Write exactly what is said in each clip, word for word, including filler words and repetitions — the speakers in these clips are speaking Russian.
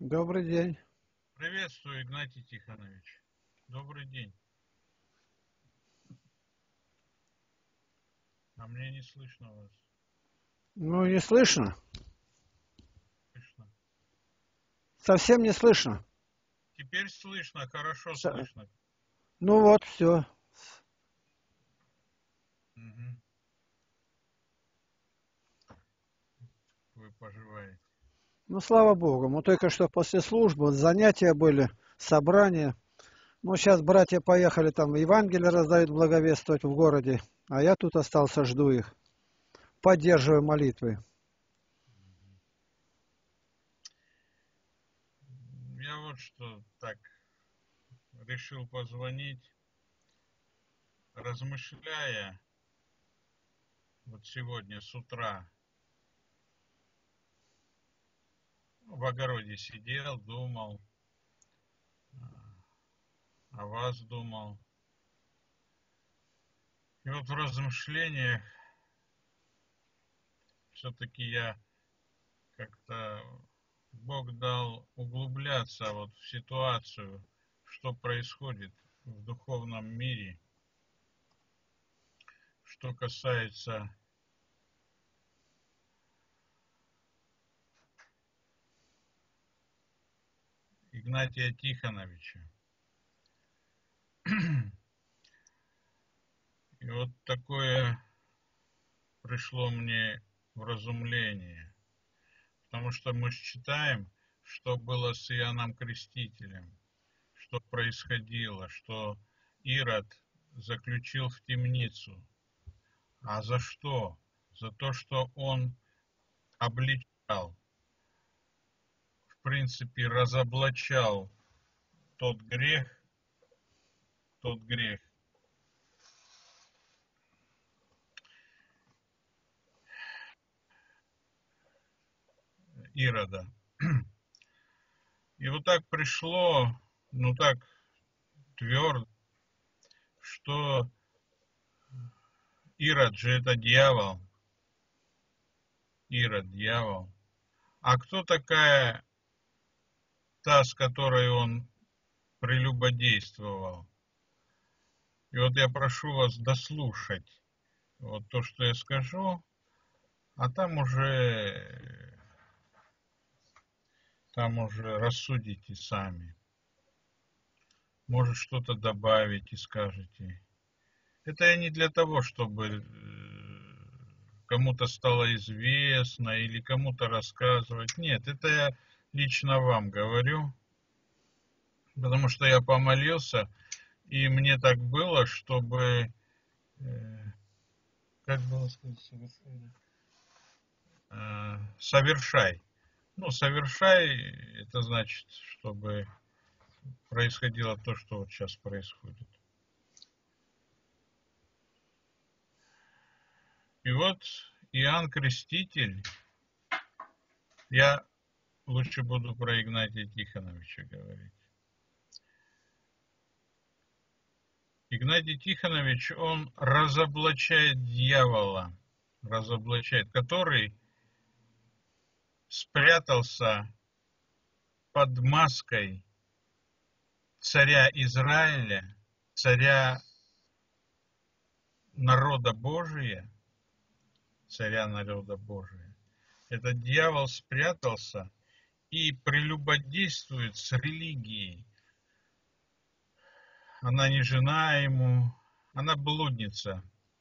Добрый день. Приветствую, Игнатий Тихонович. Добрый день. А мне не слышно вас. Ну, не слышно? Слышно. Совсем не слышно. Теперь слышно, хорошо С- слышно. Ну вот, все. Мгм. Вы поживаете. Ну, слава богу. Мы только что после службы, вот занятия были, собрания. Ну, сейчас братья поехали, там Евангелие раздают, благовествовать в городе. А я тут остался, жду их. Поддерживаю молитвы. Я вот что так решил позвонить, размышляя вот сегодня с утра. В огороде сидел, думал, о вас думал. И вот в размышлениях все-таки я как-то Бог дал углубляться вот в ситуацию, что происходит в духовном мире, что касается Игнатия Тихоновича. И вот такое пришло мне вразумление, потому что мы читаем, что было с Иоанном Крестителем, что происходило, что Ирод заключил в темницу. А за что? За то, что он обличал, в принципе, разоблачал тот грех, тот грех Ирода. И вот так пришло, ну так твердо, что Ирод же это дьявол, Ирод дьявол. А кто такая та, с которой он прелюбодействовал? И вот я прошу вас дослушать вот то, что я скажу, а там уже, там уже рассудите сами. Может, что-то добавите, скажете. Это я не для того, чтобы кому-то стало известно или кому-то рассказывать. Нет, это я лично вам говорю, потому что я помолился, и мне так было, чтобы, э, как было сказано, э, совершай. Ну, совершай, это значит, чтобы происходило то, что вот сейчас происходит. И вот Иоанн Креститель, я лучше буду про Игнатия Тихоновича говорить. Игнатий Тихонович, он разоблачает дьявола, разоблачает, который спрятался под маской царя Израиля, царя народа Божия, царя народа Божия. Этот дьявол спрятался и прелюбодействует с религией. Она не жена ему, она блудница.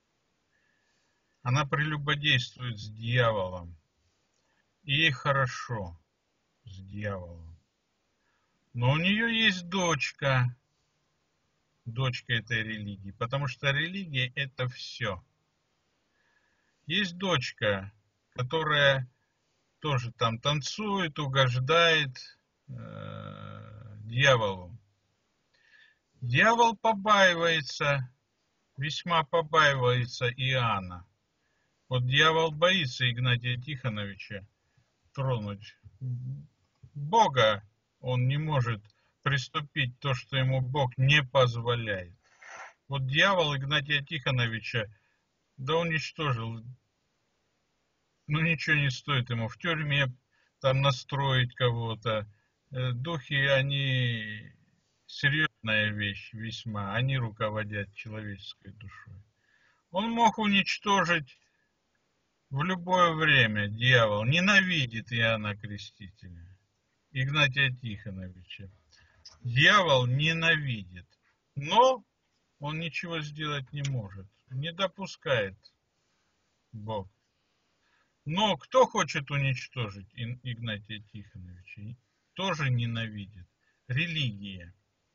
Она прелюбодействует с дьяволом. И ей хорошо с дьяволом. Но у нее есть дочка, дочка этой религии, потому что религия – это все. Есть дочка, которая тоже там танцует, угождает э, дьяволу. Дьявол побаивается, весьма побаивается Иоанна. Вот дьявол боится Игнатия Тихоновича тронуть. Бога он не может приступить то, что ему Бог не позволяет. Вот дьявол Игнатия Тихоновича, да уничтожил. Ну ничего не стоит ему в тюрьме там настроить кого-то, э, духи, они серьезная вещь весьма, они руководят человеческой душой. Он мог уничтожить в любое время, дьявол ненавидит Иоанна Крестителя, Игнатия Тихоновича. Дьявол ненавидит, но он ничего сделать не может, не допускает Бог. Но кто хочет уничтожить Игнатия Тихоновича, тоже ненавидит. Религия.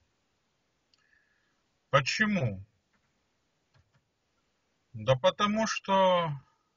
Почему? Да потому что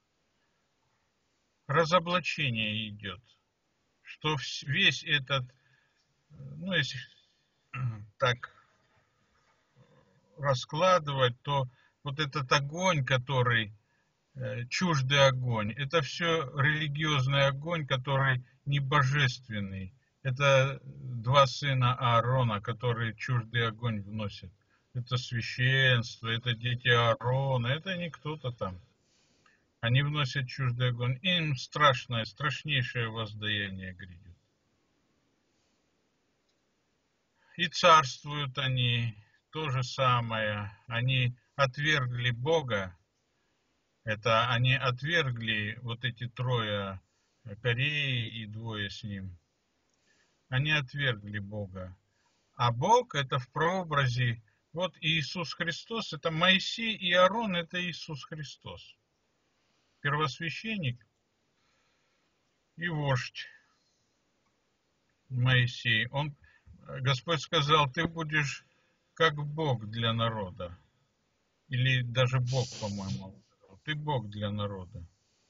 разоблачение идет, что весь этот, ну если так раскладывать, то вот этот огонь, который э, чуждый огонь, это все религиозный огонь, который не божественный. Это два сына Аарона, которые чуждый огонь вносят. Это священство, это дети Аарона, это не кто-то там. Они вносят чуждый огонь. Им страшное, страшнейшее воздаяние грядет. И царствуют они, то же самое. Они отвергли Бога. Это они отвергли вот эти трое, Кореи и двое с ним. Они отвергли Бога. А Бог это в прообразе, вот Иисус Христос, это Моисей и Аарон, это Иисус Христос. Первосвященник и вождь Моисей. Он, Господь сказал, ты будешь как Бог для народа. Или даже Бог, по-моему. Ты Бог для народа.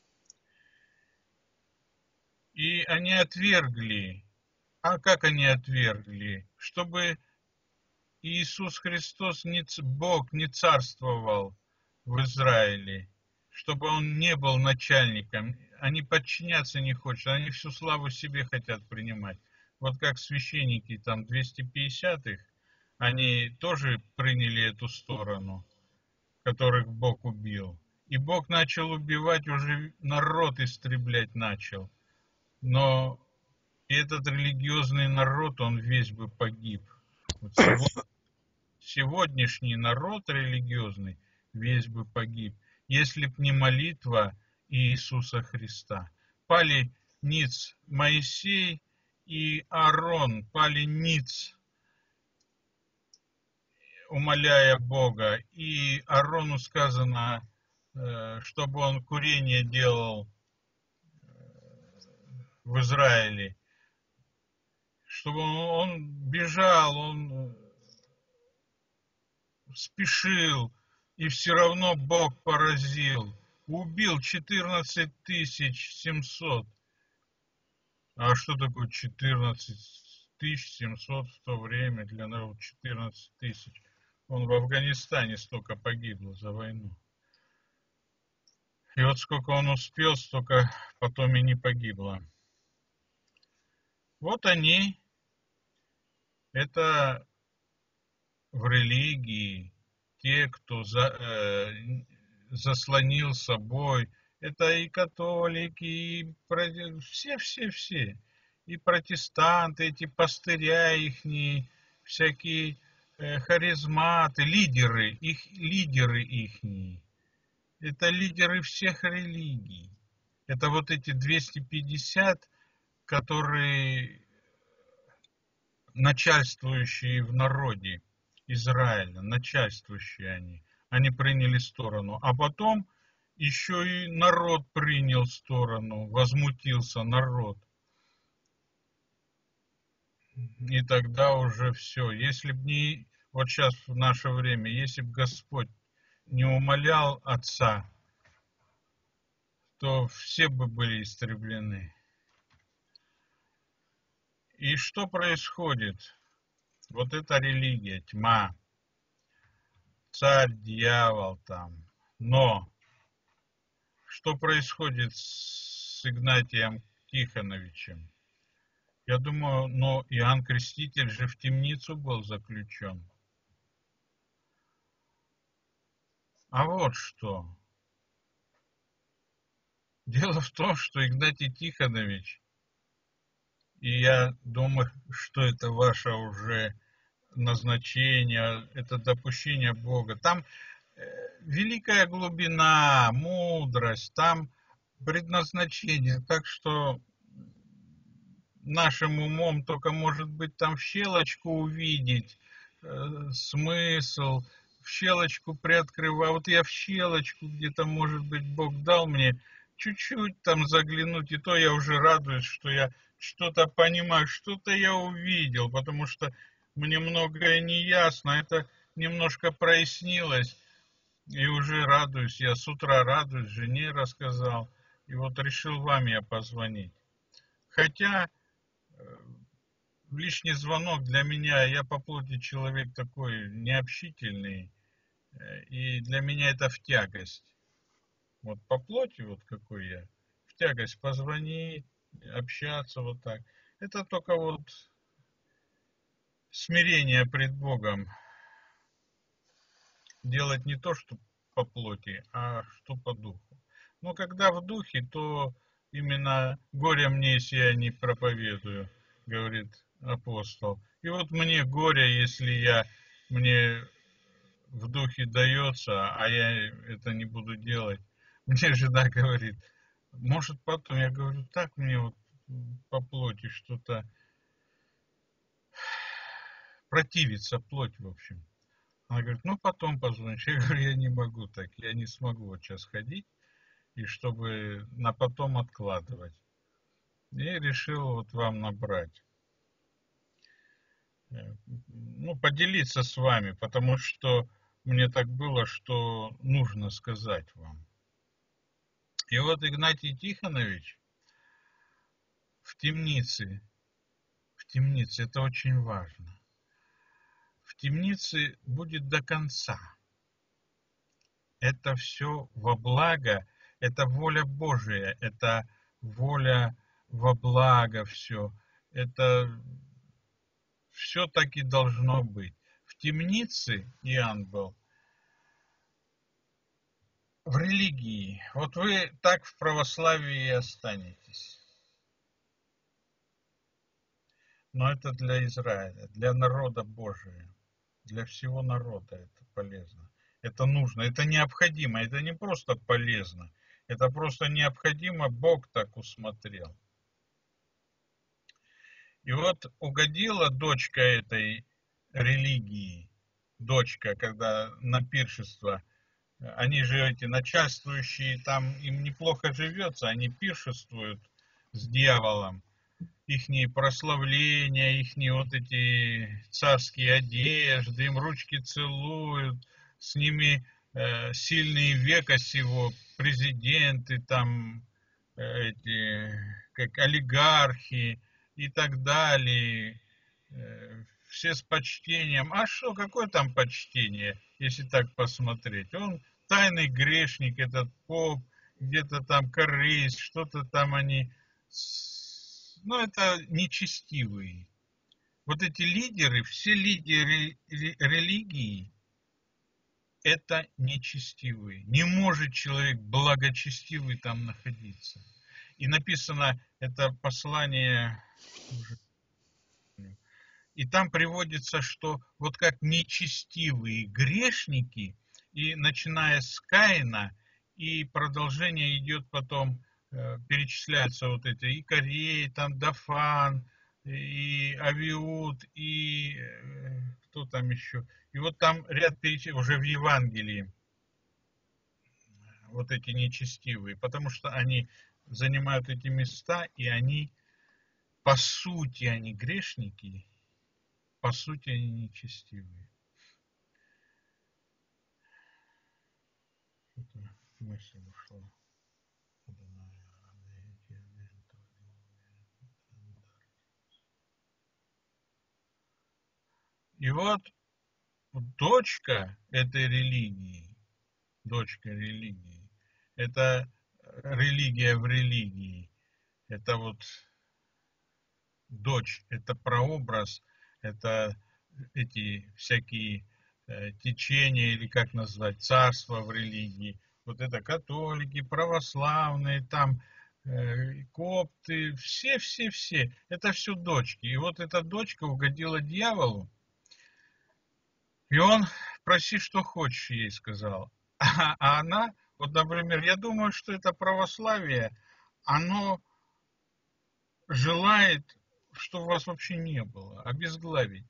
И они отвергли. А как они отвергли? Чтобы Иисус Христос, не, Бог, не царствовал в Израиле. Чтобы Он не был начальником. Они подчиняться не хотят. Они всю славу себе хотят принимать. Вот как священники, там, двести пятидесятых, они тоже приняли эту сторону, которых Бог убил. И Бог начал убивать, уже народ истреблять начал. Но этот религиозный народ, он весь бы погиб. Вот сегодня, сегодняшний народ религиозный весь бы погиб, если б не молитва Иисуса Христа. Пали ниц Моисей и Аарон, пали ниц, умоляя Бога. И Аарону сказано, чтобы он курение делал в Израиле, чтобы он, он бежал, он спешил, и все равно Бог поразил. Убил четырнадцать тысяч семьсот. А что такое четырнадцать тысяч семьсот в то время для народа? четырнадцать тысяч. Он в Афганистане столько погибло за войну. И вот сколько он успел, столько потом и не погибло. Вот они, это в религии, те, кто за, э, заслонил собой, это и католики, и все-все-все, и протестанты, эти пастыря ихние, всякие э, харизматы, лидеры, их лидеры ихние. Это лидеры всех религий. Это вот эти двести пятьдесят, которые начальствующие в народе Израиля, начальствующие они. Они приняли сторону. А потом еще и народ принял сторону, возмутился народ. И тогда уже все. Если бы не, вот сейчас в наше время, если бы Господь не умолял Отца, то все бы были истреблены. И что происходит? Вот эта религия, тьма, царь, дьявол там. Но что происходит с Игнатием Тихоновичем? Я думаю, но Иоанн Креститель же в темницу был заключен. А вот что. Дело в том, что Игнатий Тихонович И я думаю, что это ваше уже назначение, это допущение Бога. Там э, великая глубина, мудрость, там предназначение. Так что нашим умом только, может быть, там в щелочку увидеть э, смысл, в щелочку приоткрываю. Вот я в щелочку где-то, может быть, Бог дал мне чуть-чуть там заглянуть, и то я уже радуюсь, что я что-то понимаю, что-то я увидел, потому что мне многое не ясно, это немножко прояснилось, и уже радуюсь. Я с утра радуюсь, жене рассказал, и вот решил вам я позвонить. Хотя лишний звонок для меня, я по плоти человек такой необщительный, и для меня это в тягость. Вот по плоти, вот какой я, в тягость позвонить, общаться вот так. Это только вот смирение пред Богом. Делать не то, что по плоти, а что по духу. Но когда в духе, то именно горе мне, если я не проповедую, говорит апостол. И вот мне горе, если я мне в духе дается, а я это не буду делать. Мне жена говорит, может потом, я говорю, так мне вот по плоти что-то противится плоть, в общем. Она говорит, ну потом позвонишь. Я говорю, я не могу так, я не смогу вот сейчас ходить, и чтобы на потом откладывать. И решил вот вам набрать. Ну, поделиться с вами, потому что мне так было, что нужно сказать вам. И вот Игнатий Тихонович в темнице, в темнице, это очень важно, в темнице будет до конца. Это все во благо, это воля Божия, это воля во благо все. Это все так и должно быть. В темнице Иоанн был, в религии. Вот вы так в православии и останетесь. Но это для Израиля, для народа Божия, для всего народа это полезно. Это нужно, это необходимо, это не просто полезно, это просто необходимо, Бог так усмотрел. И вот угодила дочка этой религии, дочка, когда на пиршество, они же эти начальствующие, там им неплохо живется, они пиршествуют с дьяволом, ихние прославления, ихние вот эти царские одежды, им ручки целуют, с ними э, сильные века сего, президенты, там э, эти, как олигархи и так далее, э, все с почтением. А что, какое там почтение, если так посмотреть? Он тайный грешник, этот поп, где-то там корысть, что-то там они... Ну, это нечестивые. Вот эти лидеры, все лидеры религии, это нечестивые. Не может человек благочестивый там находиться. И написано это послание, и там приводится, что вот как нечестивые грешники, и начиная с Каина, и продолжение идет потом, перечисляются вот эти и Корей, там Дафан, и Авиуд, и кто там еще. И вот там ряд перечислений уже в Евангелии, вот эти нечестивые, потому что они занимают эти места, и они, по сути, они грешники, по сути, они нечестивые. Что-то мысль ушла. И вот дочка этой религии, дочка религии, это религия в религии, это вот дочь, это прообраз, это эти всякие э, течения, или как назвать, царства в религии, вот это католики, православные, там э, копты, все-все-все. Это все дочки. И вот эта дочка угодила дьяволу, и он проси, что хочешь, ей сказал. А, а она, вот, например, я думаю, что это православие, оно желает, чтобы вас вообще не было, обезглавить.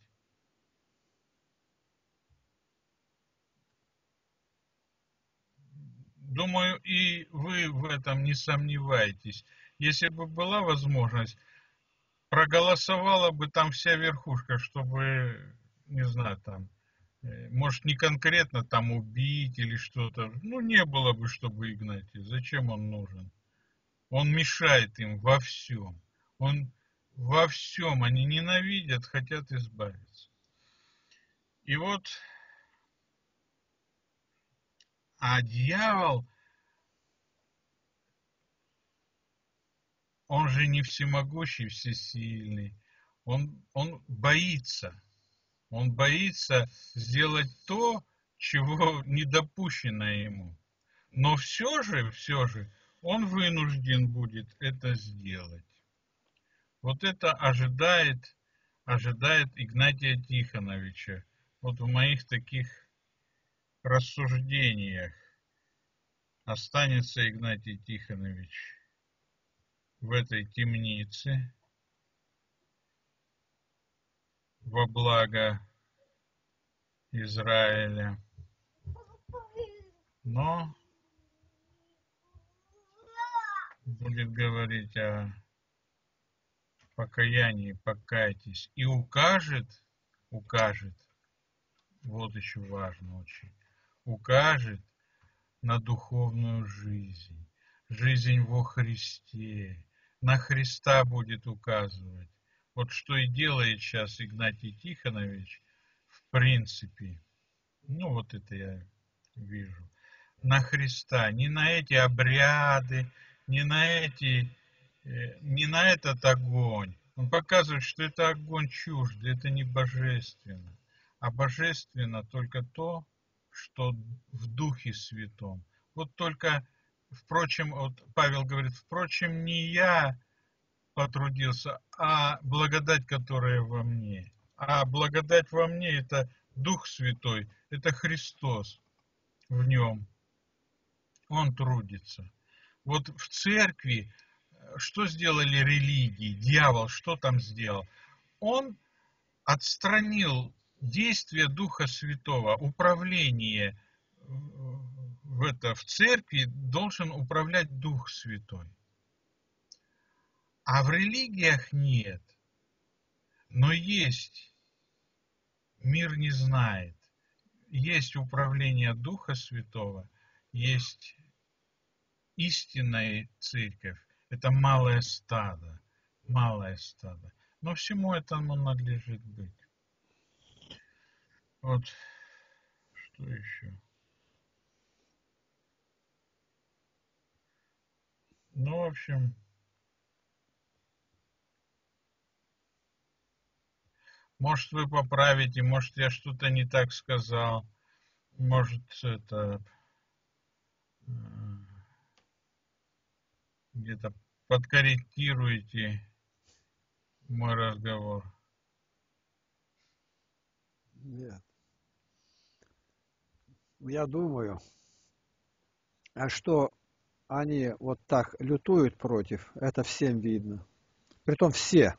Думаю, и вы в этом не сомневаетесь. Если бы была возможность, проголосовала бы там вся верхушка, чтобы, не знаю, там, э, может, не конкретно там убить или что-то. Ну, не было бы, чтобы Игнатий. Зачем он нужен? Он мешает им во всем. Он во всем. Они ненавидят, хотят избавиться. И вот, а дьявол, он же не всемогущий, всесильный. Он, он боится. Он боится сделать то, чего не допущено ему. Но все же, все же, он вынужден будет это сделать. Вот это ожидает, ожидает Игнатия Тихоновича. Вот в моих таких рассуждениях останется Игнатий Тихонович в этой темнице во благо Израиля. Но будет говорить о покаянии, покайтесь. И укажет, укажет, вот еще важно очень, укажет на духовную жизнь, жизнь во Христе, на Христа будет указывать. Вот что и делает сейчас Игнатий Тихонович, в принципе, ну вот это я вижу, на Христа, не на эти обряды, не на эти, э, не на этот огонь. Он показывает, что это огонь чуждый, это не божественно. А божественно только то, что в Духе Святом. Вот только, впрочем, вот Павел говорит, впрочем, не я потрудился, а благодать, которая во мне. А благодать во мне — это Дух Святой, это Христос в нем. Он трудится. Вот в церкви что сделали религии? Дьявол что там сделал? Он отстранил действие Духа Святого, управление в, это, в церкви должен управлять Дух Святой. А в религиях нет. Но есть. Мир не знает. Есть управление Духа Святого, есть истинная церковь. Это малое стадо. Малое стадо. Но всему этому надлежит быть. Вот. Что еще? Ну, в общем, может, вы поправите, может, я что-то не так сказал, может, это где-то подкорректируете мой разговор. Нет. Я думаю, а что они вот так лютуют против, это всем видно. Притом все.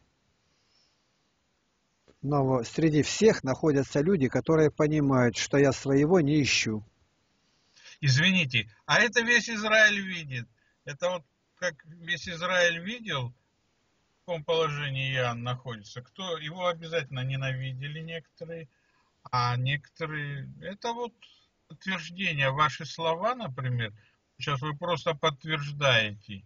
Но среди всех находятся люди, которые понимают, что я своего не ищу. Извините, а это весь Израиль видит. Это вот как весь Израиль видел, в каком положении Иоанн находится. Кто его обязательно ненавидели некоторые, а некоторые... Это вот подтверждение. Ваши слова, например, сейчас вы просто подтверждаете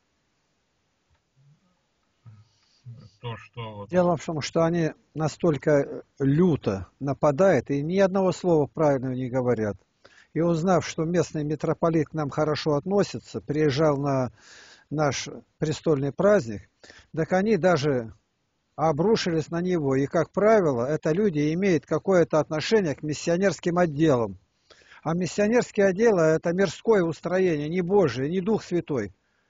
то, что вот... Дело в том, что они настолько люто нападают и ни одного слова правильного не говорят. И узнав, что местный митрополит к нам хорошо относится, приезжал на наш престольный праздник, так они даже обрушились на него. И, как правило, это люди имеют какое-то отношение к миссионерским отделам. А миссионерские отделы — это мирское устроение, не Божие, не Дух Святой.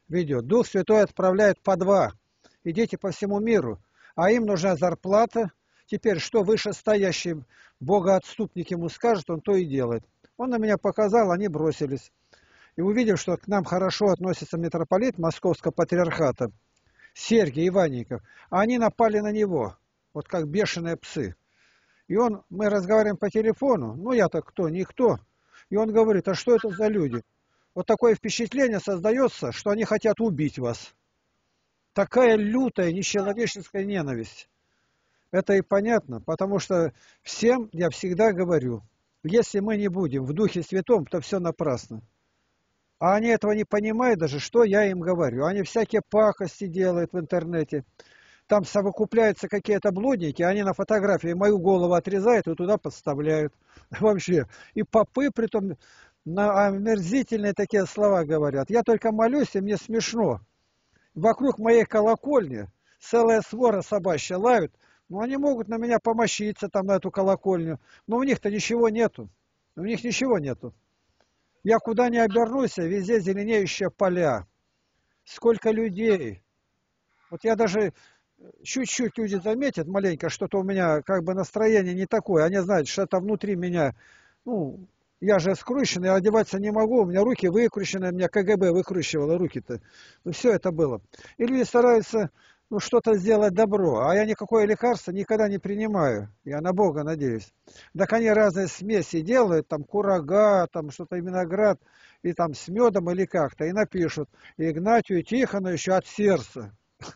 ведет. Дух Святой отправляет по два. Идите по всему миру. А им нужна зарплата. Теперь, что вышестоящий богоотступник ему скажет, он то и делает. Он на меня показал, они бросились. И увидев, что к нам хорошо относится митрополит Московского патриархата, Сергий Иванников, они напали на него, вот как бешеные псы. И он, мы разговариваем по телефону, ну я-то кто, никто. И он говорит, а что это за люди? Вот такое впечатление создается, что они хотят убить вас. Такая лютая, нечеловеческая ненависть. Это и понятно, потому что всем я всегда говорю, если мы не будем в Духе Святом, то все напрасно. А они этого не понимают даже, что я им говорю. Они всякие пакости делают в интернете. Там совокупляются какие-то блудники, они на фотографии мою голову отрезают и туда подставляют. Вообще. И попы притом на омерзительные такие слова говорят. Я только молюсь, и мне смешно. Вокруг моей колокольни целая свора собачья лают, но они могут на меня помощиться там на эту колокольню. Но у них-то ничего нету. У них ничего нету. Я куда ни обернусь, везде зеленеющие поля. Сколько людей. Вот я даже чуть-чуть люди заметят маленько, что-то у меня как бы настроение не такое. Они знают, что это внутри меня. Ну, я же скрученный, одеваться не могу. У меня руки выкручены, меня КГБ выкручивало руки-то. Ну, все это было. И люди стараются ну, что-то сделать добро. А я никакое лекарство никогда не принимаю. Я на Бога надеюсь. Так они разные смеси делают, там курага, там что-то виноград, и там с медом или как-то. И напишут Игнатию Тихоновичу от сердца.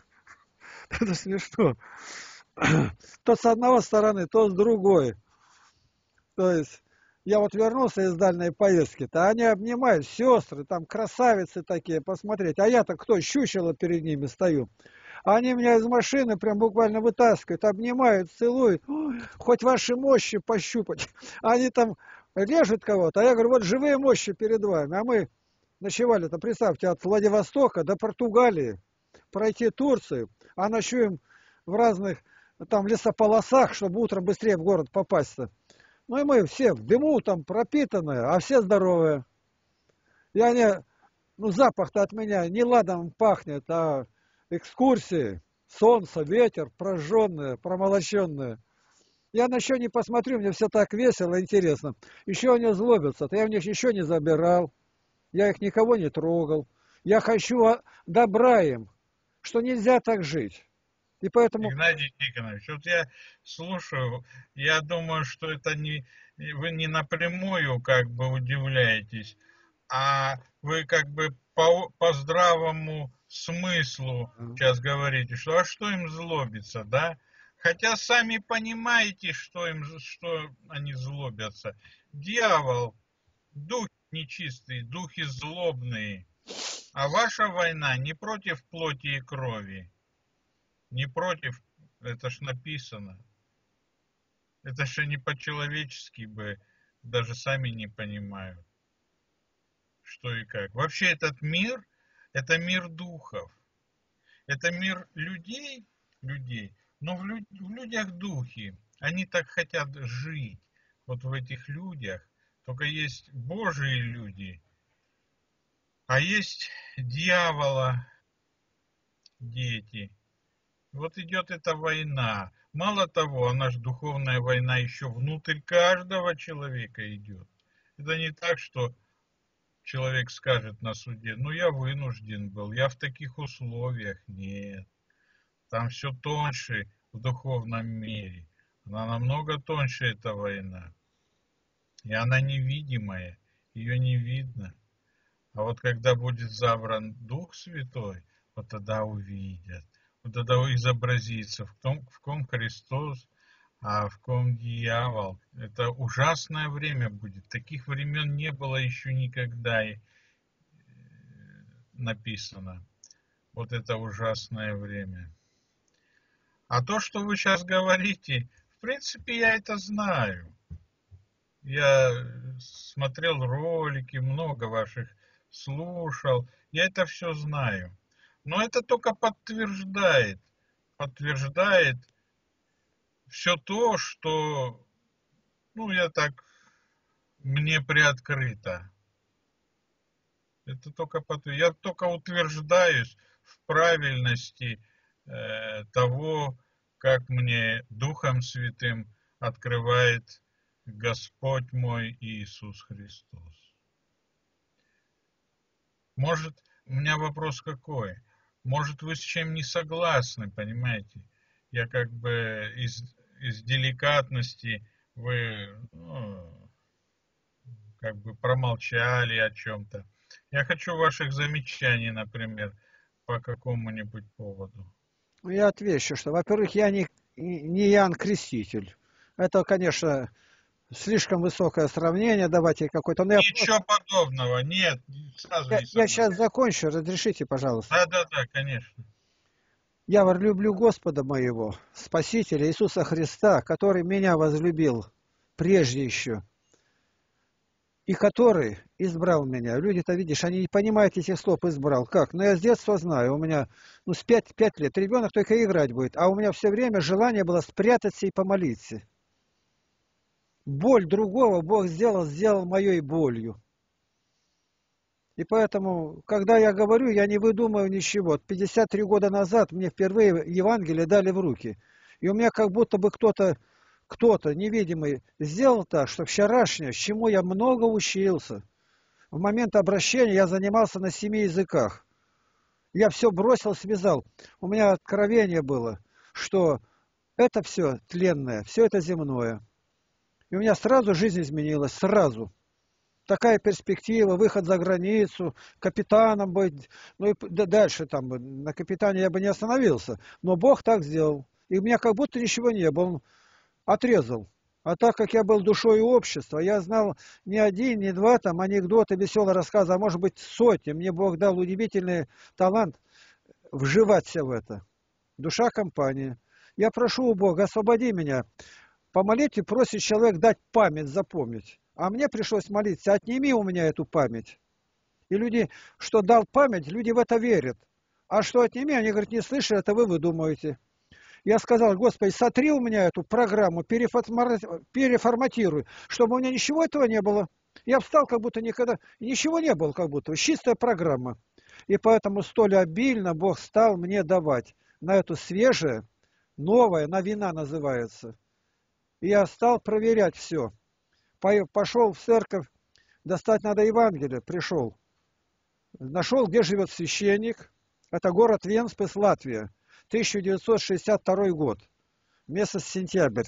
Это смешно. То с одной стороны, то с другой. То есть, я вот вернулся из дальней поездки-то, они обнимают, сестры, там красавицы такие, посмотреть. А я-то кто, щучело перед ними стою. Они меня из машины прям буквально вытаскивают, обнимают, целуют. Ой, хоть ваши мощи пощупать. Они там режут кого-то, а я говорю, вот живые мощи перед вами. А мы ночевали-то, представьте, от Владивостока до Португалии, пройти Турцию, а ночуем в разных там лесополосах, чтобы утром быстрее в город попасть-то. Ну и мы все в дыму там пропитанные, а все здоровые. И они, ну запах-то от меня не ладом пахнет, а экскурсии, солнце, ветер, прожженные, промолоченные. Я на что не посмотрю, мне все так весело, интересно. Еще они злобятся, то я у них еще не забирал, я их никого не трогал. Я хочу добра им, что нельзя так жить. И поэтому... Игнатий Тихонович, вот я слушаю, я думаю, что это не вы не напрямую как бы удивляетесь, а вы как бы по, по здравому смыслу сейчас говорите, что а что им злобиться, да? Хотя сами понимаете, что им что они злобятся. Дьявол, дух нечистый, духи злобные. А ваша война не против плоти и крови. Не против, это ж написано. Это же не по-человечески бы, даже сами не понимают, что и как. Вообще этот мир, это мир духов. Это мир людей, людей, но в, люд, в людях духи. Они так хотят жить. Вот в этих людях. Только есть Божьи люди, а есть дьявола дети. Вот идет эта война. Мало того, она же духовная война еще внутрь каждого человека идет. Это не так, что человек скажет на суде, ну я вынужден был, я в таких условиях. Нет. Там все тоньше в духовном мире. Она намного тоньше, эта война. И она невидимая, ее не видно. А вот когда будет забран Дух Святой, вот тогда увидят. Вот тогда изобразится, в ком, в ком Христос, а в ком дьявол. Это ужасное время будет. Таких времен не было еще никогда и написано. Вот это ужасное время. А то, что вы сейчас говорите, в принципе, я это знаю. Я смотрел ролики, много ваших слушал. Я это все знаю. Но это только подтверждает, подтверждает все то, что, ну, я так, мне приоткрыто. Это только потом. Я только утверждаюсь в правильности э, того, как мне Духом Святым открывает Господь мой Иисус Христос. Может, у меня вопрос какой? Может, вы с чем не согласны, понимаете? Я как бы из, из деликатности вы ну, как бы промолчали о чем-то. Я хочу ваших замечаний, например, по какому-нибудь поводу. Ну, я отвечу, что, во-первых, я не, не Иоанн Креститель. Это, конечно, слишком высокое сравнение, давайте какое-то. Но я, Ничего подобного, нет, сразу я, не я сейчас согласен. закончу, разрешите, пожалуйста. Да, да, да, конечно. Я люблю Господа моего, Спасителя Иисуса Христа, который меня возлюбил прежде еще, и который избрал меня. Люди-то, видишь, они не понимают этих слов «избрал». Как? Ну, я с детства знаю, у меня, ну, с пять, пять лет ребенок только играть будет, а у меня все время желание было спрятаться и помолиться. Боль другого Бог сделал, сделал моей болью. И поэтому, когда я говорю, я не выдумываю ничего. пятьдесят три года назад мне впервые Евангелие дали в руки. И у меня как будто бы кто-то, кто-то невидимый сделал так, что вчерашнее, чему я много учился. В момент обращения я занимался на семи языках. Я все бросил, связал. У меня откровение было, что это все тленное, все это земное. И у меня сразу жизнь изменилась, сразу. Такая перспектива, выход за границу, капитаном быть, ну и дальше там, на капитане я бы не остановился, но Бог так сделал. И у меня как будто ничего не было, он отрезал. А так как я был душой общества, я знал не один, не два там анекдоты, веселые рассказы, а может быть сотни. Мне Бог дал удивительный талант вживаться в это. Душа компании. Я прошу у Бога, освободи меня. Помолите, просит человек дать память, запомнить. А мне пришлось молиться, отними у меня эту память. И люди, что дал память, люди в это верят. А что отними, они говорят, не слышали, это вы выдумываете. Я сказал, Господи, сотри у меня эту программу, переформатируй, чтобы у меня ничего этого не было. Я встал, как будто никогда, ничего не было, как будто, чистая программа. И поэтому столь обильно Бог стал мне давать на эту свежее, новое, на вина называется. И я стал проверять все. Пошел в церковь, достать надо Евангелие, пришел. Нашел, где живет священник. Это город Венспес, Латвия. тысяча девятьсот шестьдесят второй год. Месяц сентябрь.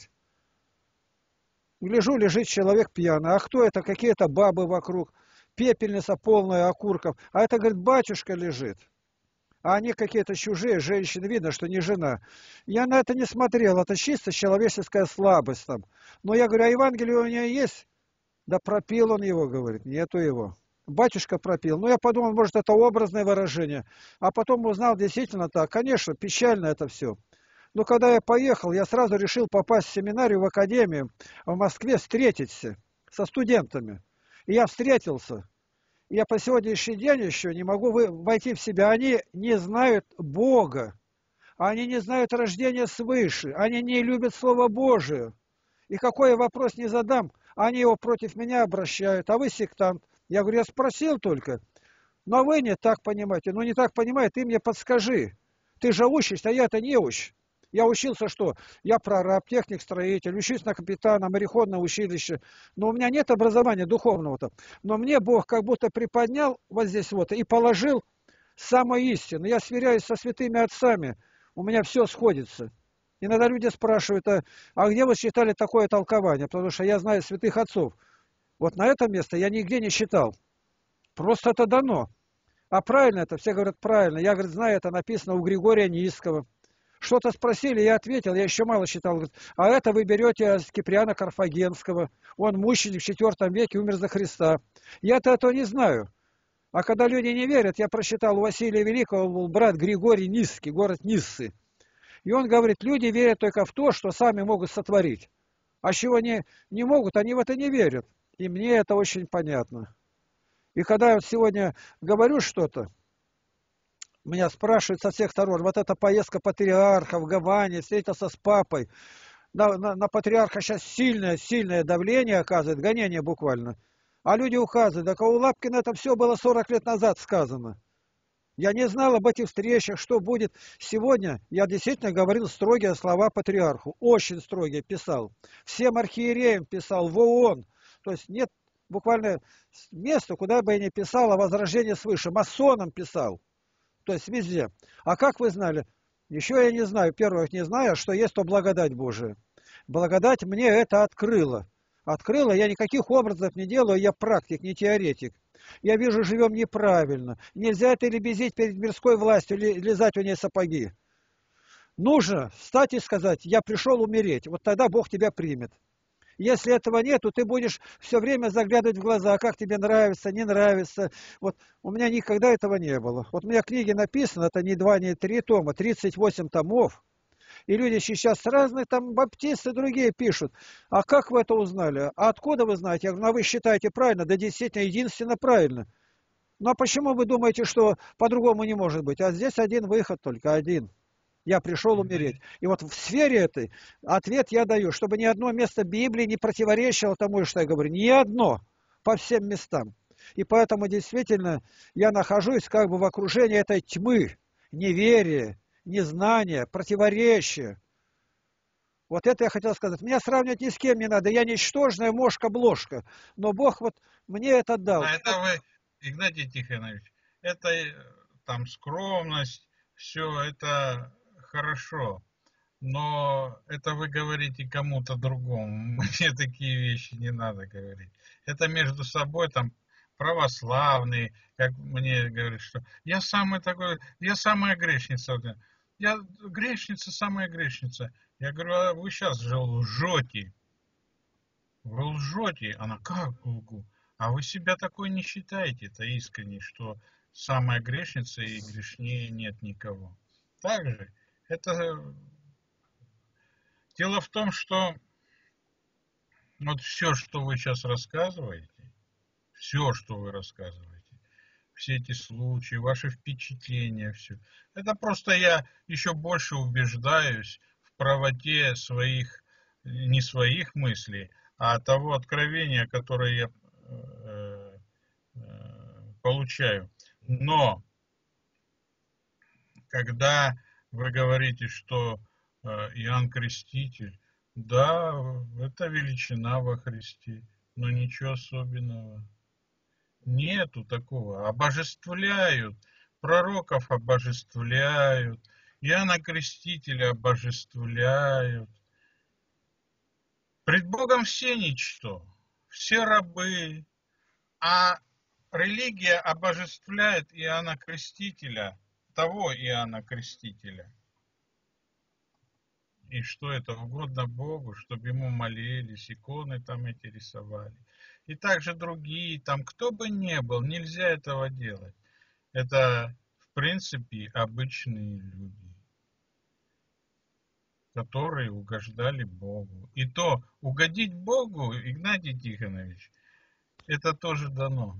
Гляжу, лежит человек пьяный. А кто это? Какие-то бабы вокруг. Пепельница полная окурков. А это, говорит, батюшка лежит. А они какие-то чужие, женщины, видно, что не жена. Я на это не смотрел, это чисто человеческая слабость там. Но я говорю, а Евангелие у нее есть? Да пропил он его, говорит, нету его. Батюшка пропил. Ну, я подумал, может, это образное выражение. А потом узнал, действительно так. Конечно, печально это все. Но когда я поехал, я сразу решил попасть в семинарию, в академию в Москве, встретиться со студентами. И я встретился. Я по сегодняшний день еще не могу войти в себя. Они не знают Бога. Они не знают рождения свыше. Они не любят Слово Божие. И какой я вопрос не задам, они его против меня обращают. А вы сектант. Я говорю, я спросил только. Но вы не так понимаете. Ну, не так понимаете, ты мне подскажи. Ты же учишься, а я-то не учу. Я учился что? Я прораб, техник-строитель, учусь на капитана, мореходное училище. Но у меня нет образования духовного-то. Но мне Бог как будто приподнял вот здесь вот и положил самую истину. Я сверяюсь со святыми отцами. У меня все сходится. Иногда люди спрашивают, а, а где вы читали такое толкование? Потому что я знаю святых отцов. Вот на это место я нигде не читал. Просто это дано. А правильно это? Все говорят правильно. Я, говорит, знаю, это написано у Григория Низского. Что-то спросили, я ответил, я еще мало читал. Говорит, а это вы берете с Киприана Карфагенского. Он мученик в четвертом веке, умер за Христа. Я-то этого не знаю. А когда люди не верят, я прочитал у Василия Великого, был брат Григорий Низский, город Ниссы. И он говорит, люди верят только в то, что сами могут сотворить. А чего они не могут, они в это не верят. И мне это очень понятно. И когда я вот сегодня говорю что-то, меня спрашивают со всех сторон, вот эта поездка патриарха в Гаване, встретился с папой. На, на, на патриарха сейчас сильное, сильное давление оказывает, гонение буквально. А люди указывают, так а у Лапкина это все было сорок лет назад сказано. Я не знал об этих встречах, что будет. Сегодня я действительно говорил строгие слова патриарху. Очень строгие писал. Всем архиереям писал, в ООН. То есть нет буквально места, куда бы я ни писал о возрождении свыше. Масонам писал. То есть везде. А как вы знали? Еще я не знаю, первых не знаю, что есть то благодать Божия. Благодать мне это открыла. Открыла, я никаких образов не делаю, я практик, не теоретик. Я вижу, живем неправильно. Нельзя это лебезить перед мирской властью, лизать у ней сапоги. Нужно встать и сказать, я пришел умереть. Вот тогда Бог тебя примет. Если этого нет, то ты будешь все время заглядывать в глаза, как тебе нравится, не нравится. Вот у меня никогда этого не было. Вот у меня книги написаны, это не два, не три тома, тридцать восемь томов. И люди сейчас разные, там баптисты другие пишут. А как вы это узнали? А откуда вы знаете? Я говорю, ну а вы считаете правильно? Да действительно, единственно правильно. Ну а почему вы думаете, что по-другому не может быть? А здесь один выход только, один. Я пришел умереть. И вот в сфере этой ответ я даю, чтобы ни одно место Библии не противоречило тому, что я говорю. Ни одно. По всем местам. И поэтому действительно я нахожусь как бы в окружении этой тьмы, неверия, незнания, противоречия. Вот это я хотел сказать. Меня сравнивать ни с кем не надо. Я ничтожная мошка-бложка. Но Бог вот мне это дал. А это вы, Игнатий Тихонович, это там скромность, все это хорошо. Но это вы говорите кому-то другому. Мне такие вещи не надо говорить. Это между собой там православные, как мне говорят, что я самый такой, я самая грешница. Я грешница, самая грешница. Я говорю, а вы сейчас же лжете. Вы лжете. Она, как лгу? А вы себя такой не считаете-то искренне, что самая грешница и грешнее нет никого. Также это... Дело в том, что вот все, что вы сейчас рассказываете, все, что вы рассказываете, все эти случаи, ваши впечатления, все, это просто я еще больше убеждаюсь в правоте своих, не своих мыслей, а того откровения, которое я э, э, получаю. Но когда вы говорите, что э, Иоанн Креститель, да, это величина во Христе, но ничего особенного. Нету такого. Обожествляют, пророков обожествляют, Иоанна Крестителя обожествляют. Пред Богом все ничто, все рабы, а религия обожествляет Иоанна Крестителя, того Иоанна Крестителя. И что это угодно Богу, чтобы ему молились, иконы там эти рисовали. И также другие, там кто бы ни был, нельзя этого делать. Это, в принципе, обычные люди, которые угождали Богу. И то угодить Богу, Игнатий Тихонович, это тоже дано.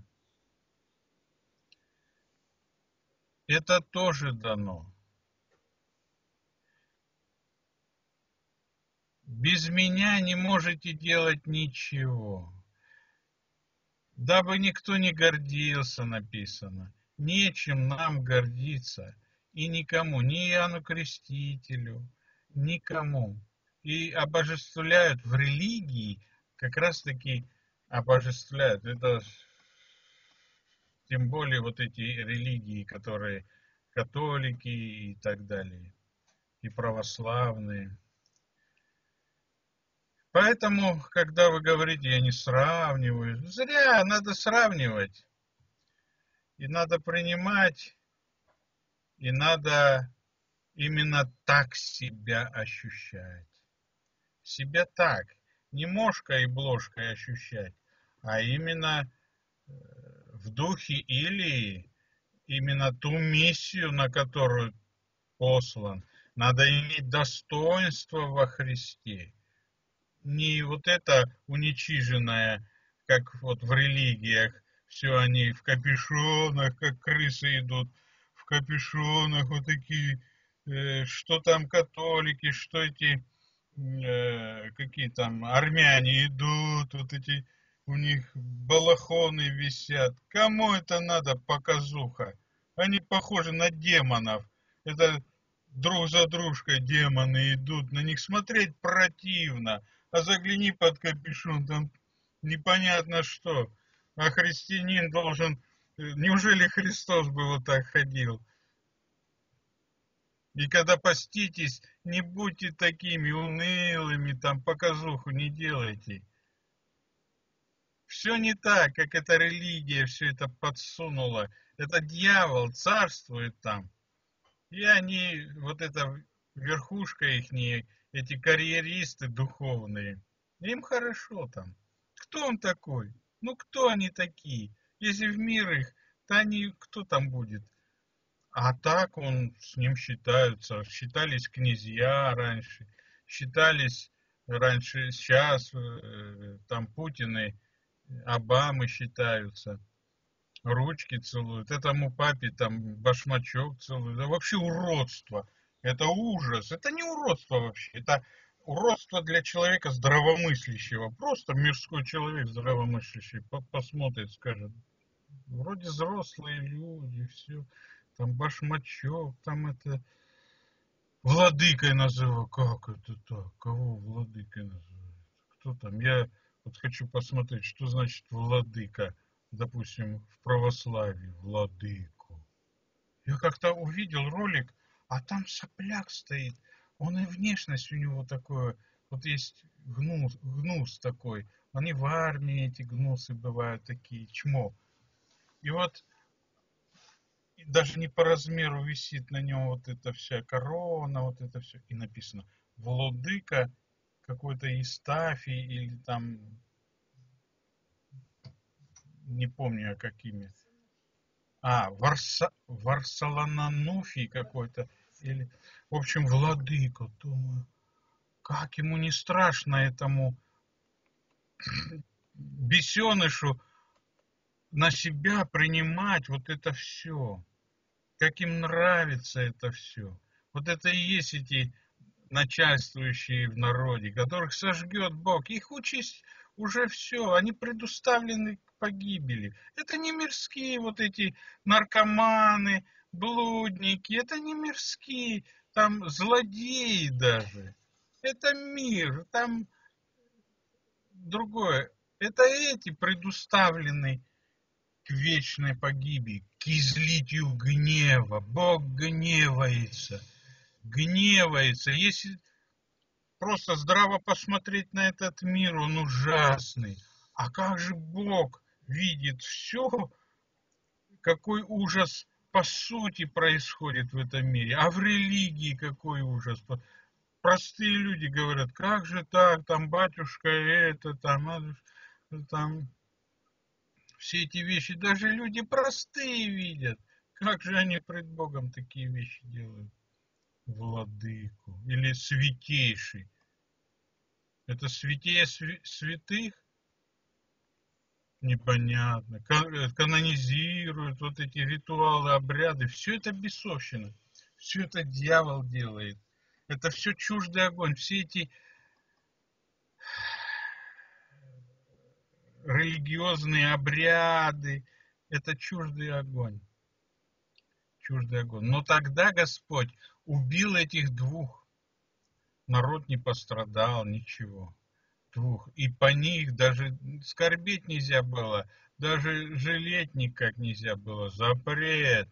Это тоже дано. Без меня не можете делать ничего. Дабы никто не гордился, написано. Нечем нам гордиться. И никому, ни Иоанну Крестителю, никому. И обожествляют в религии, как раз таки обожествляют. Это тем более вот эти религии, которые католики и так далее, и православные. Поэтому, когда вы говорите, я не сравниваю, зря, надо сравнивать. И надо принимать, и надо именно так себя ощущать. Себя так, не мошкой и бложкой ощущать, а именно в духе Илии, именно ту миссию, на которую послан. Надо иметь достоинство во Христе. Не вот это уничиженное, как вот в религиях, все они в капюшонах, как крысы идут, в капюшонах вот такие, э, что там католики, что эти, э, какие там армяне идут, вот эти у них балахоны висят. Кому это надо, показуха? Они похожи на демонов. Это друг за дружкой демоны идут. На них смотреть противно. А загляни под капюшон, там непонятно что. А христианин должен... Неужели Христос бы вот так ходил? И когда поститесь, не будьте такими унылыми, там показуху не делайте. Все не так, как эта религия все это подсунула. Это дьявол царствует там. И они, вот эта верхушка их, эти карьеристы духовные, им хорошо там. Кто он такой? Ну, кто они такие? Если в мир их, то они, кто там будет? А так он с ним считаются. Считались князья раньше, считались раньше, сейчас э, там Путины, Обамы считаются, ручки целуют, этому папе там башмачок целуют. Да вообще уродство. Это ужас. Это не уродство вообще. Это уродство для человека здравомыслящего. Просто мирской человек здравомыслящий посмотрит, скажет, вроде взрослые люди, все. Там башмачок, там это... Владыкой называют. Как это так? Кого владыкой называют? Кто там? Я вот хочу посмотреть, что значит владыка, допустим, в православии. Владыку. Я как-то увидел ролик, а там сопляк стоит. Он и внешность у него такое. Вот есть гнус, гнус такой. Они в армии, эти гнусы бывают такие, чмо. И вот даже не по размеру висит на нем вот эта вся корона, вот это все. И написано владыка какой-то Истафий или там, не помню о какими. А, Варса, Варсаланануфий какой-то. Или, в общем, владыка. Думаю, как ему не страшно этому бесенышу на себя принимать вот это все. Как им нравится это все. Вот это и есть эти начальствующие в народе, которых сожгет Бог. Их участь уже все, они предуставлены к погибели. Это не мирские вот эти наркоманы, блудники, это не мирские, там злодеи даже. Это мир, там другое. Это эти предуставлены к вечной погибели, к излитию гнева. Бог гневается, гневается. Если просто здраво посмотреть на этот мир, он ужасный. А как же Бог видит все, какой ужас по сути происходит в этом мире, а в религии какой ужас. Простые люди говорят, как же так, там батюшка это, там, там все эти вещи, даже люди простые видят. Как же они пред Богом такие вещи делают? Владыку или святейший. Это святее святых? Непонятно. Канонизируют вот эти ритуалы, обряды. Все это бесовщина. Все это дьявол делает. Это все чуждый огонь. Все эти религиозные обряды. Это чуждый огонь. Чуждый огонь. Но тогда Господь убил этих двух. Народ не пострадал, ничего. Двух. И по них даже скорбеть нельзя было. Даже жалеть никак нельзя было. Запрет.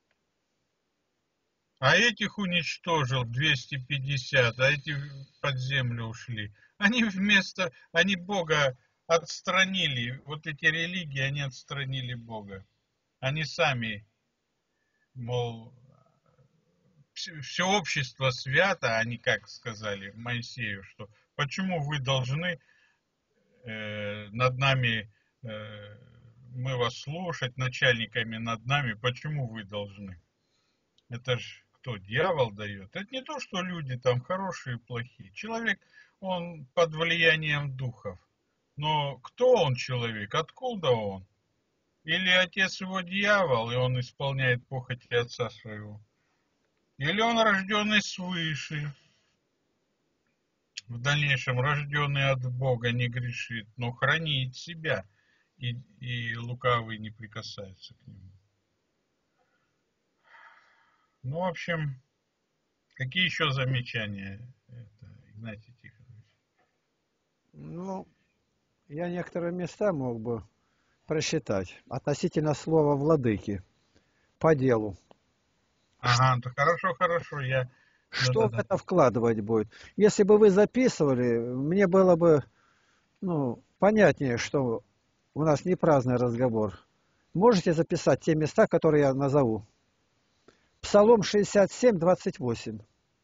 А этих уничтожил двести пятьдесят, а эти под землю ушли. Они вместо, они Бога отстранили. Вот эти религии, они отстранили Бога. Они сами, мол, все общество свято, они как сказали Моисею, что почему вы должны э, над нами, э, мы вас слушать, начальниками над нами, почему вы должны? Это ж кто, дьявол дает? Это не то, что люди там хорошие и плохие. Человек, он под влиянием духов. Но кто он человек? Откуда он? Или отец его дьявол, и он исполняет похоти отца своего? Или он рожденный свыше? в дальнейшем рожденный от Бога не грешит, но хранит себя, и, и лукавый не прикасается к нему. Ну, в общем, какие еще замечания, это, Игнатий Тихонович? Ну, я некоторые места мог бы просчитать относительно слова «владыки» по делу. Ага, то хорошо, хорошо, я... Что в Да-да-да. это вкладывать будет? Если бы вы записывали, мне было бы, ну, понятнее, что у нас не праздный разговор. Можете записать те места, которые я назову? Псалом шестьдесят семь, двадцать восемь.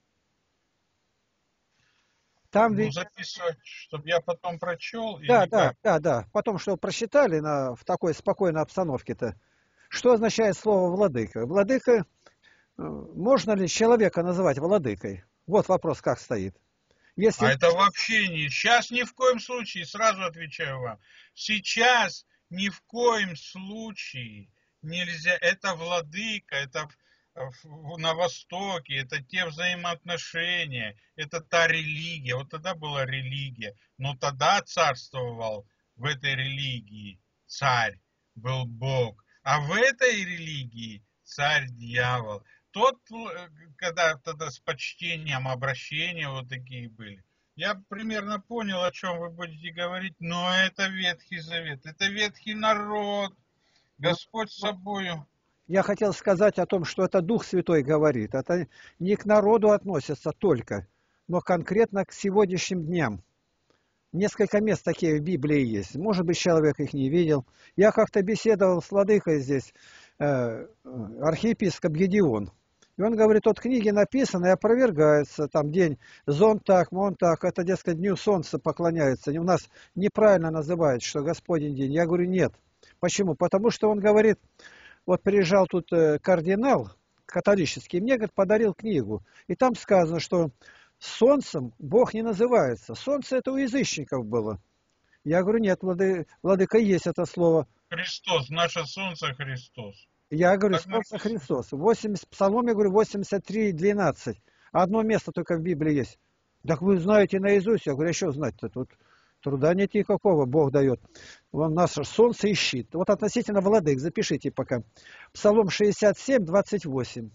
Там Ну, ведь... записывать, чтобы я потом прочел Да, или да, как? да, да. Потом, что просчитали на, в такой спокойной обстановке-то. Что означает слово «владыка»? Владыка, э, можно ли человека называть владыкой? Вот вопрос как стоит. Если А это вообще не... Сейчас ни в коем случае, сразу отвечаю вам. Сейчас ни в коем случае нельзя... Это владыка, это на Востоке, это те взаимоотношения, это та религия. Вот тогда была религия. Но тогда царствовал в этой религии царь, был Бог. А в этой религии царь-дьявол. Тот, когда тогда с почтением обращения вот такие были. Я примерно понял, о чем вы будете говорить, но это Ветхий Завет, это ветхий народ, ну, Господь с собою. я хотел сказать о том, что это Дух Святой говорит. Это не к народу относится только, но конкретно к сегодняшним дням. Несколько мест такие в Библии есть. Может быть, человек их не видел. Я как-то беседовал с владыкой здесь, э, архиепископ Гедеон. И он говорит, от книги написано и опровергается. Там день зон так, мон так. Это, дескать, дню солнца поклоняются. У нас неправильно называют, что Господень день. Я говорю, нет. Почему? Потому что он говорит, вот приезжал тут э, кардинал католический, мне, говорит, подарил книгу. И там сказано, что солнцем Бог не называется. Солнце это у язычников было. Я говорю, нет, влады, владыка, есть это слово. Христос, наше солнце Христос. Я говорю, Так солнце написано. Христос. восемьдесят, Псалом, я говорю, восемьдесят три, двенадцать. Одно место только в Библии есть. Так вы знаете наизусть. Я говорю, а что знать-то тут? Труда нет никакого, Бог дает. Вон наше солнце и щит. Вот относительно владык, запишите пока. Псалом шестьдесят семь, двадцать восемь.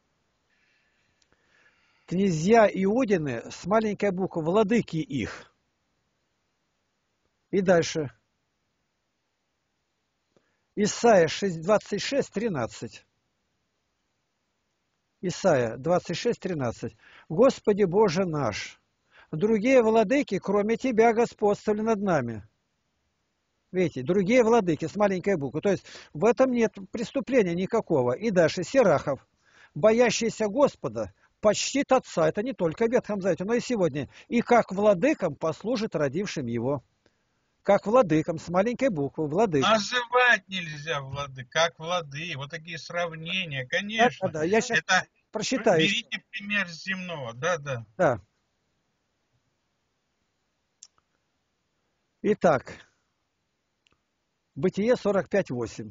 Князья Иудины с маленькой буквы, владыки их. И дальше. Исайя двадцать шесть, тринадцать. Исайя двадцать шесть, тринадцать. Господи Боже наш, другие владыки, кроме Тебя, господствовали над нами. Видите, другие владыки с маленькой буквы. То есть в этом нет преступления никакого. И дальше Сирахов, боящийся Господа, почтит Отца. Это не только в Ветхом Завете, но и сегодня. И как владыкам послужит родившим его. Как владыкам с маленькой буквы. Владык. Называть нельзя влады, как влады. Вот такие сравнения, Да, да, конечно. да. Я сейчас Это прочитаю. берите пример с земного. Да, да. Да. Итак, Бытие сорок пять, восемь.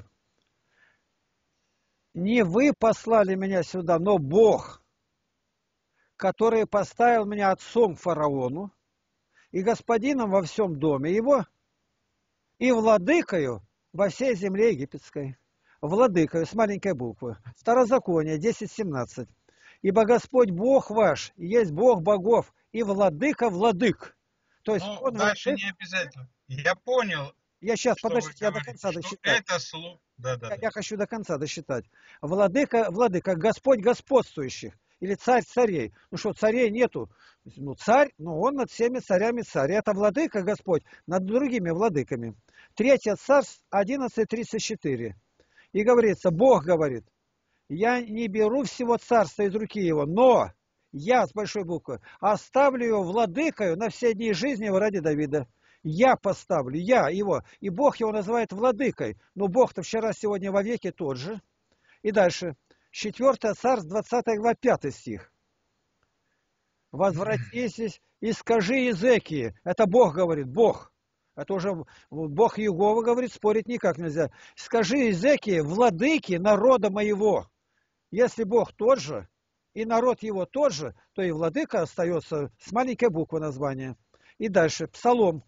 Не вы послали меня сюда, но Бог, который поставил меня отцом фараону и господином во всем доме его, и владыкою во всей земле египетской. Владыкою с маленькой буквы. Второзаконие десять, семнадцать. Ибо Господь Бог ваш, есть Бог богов, и владыка владык. То есть Ну, он дальше владык. не обязательно. Я понял, Я сейчас, что вы подождите, я до говорите, конца что досчитаю. это слово... Да, да, Я, да. я хочу до конца досчитать. Владыка, владыка, Господь господствующих. Или царь царей. Ну что, царей нету. Ну, царь, ну он над всеми царями царь. Это владыка Господь над другими владыками. Третье царств одиннадцать, тридцать четыре. И говорится, Бог говорит, я не беру всего царства из руки его, но я, с большой буквы, оставлю его владыкою на все дни жизни его ради Давида. Я поставлю, я его. И Бог его называет владыкой. Но Бог-то вчера, сегодня, во веки тот же. И дальше. Четвертое царство, двадцатая глава, пятый стих. Возвратитесь и скажи Езекии. Это Бог говорит, Бог. Это уже Бог Иегова говорит, спорить никак нельзя. Скажи Езекии, владыки народа моего. Если Бог тот же, и народ его тот же, то и владыка остается с маленькой буквы названия. И дальше, Псалом,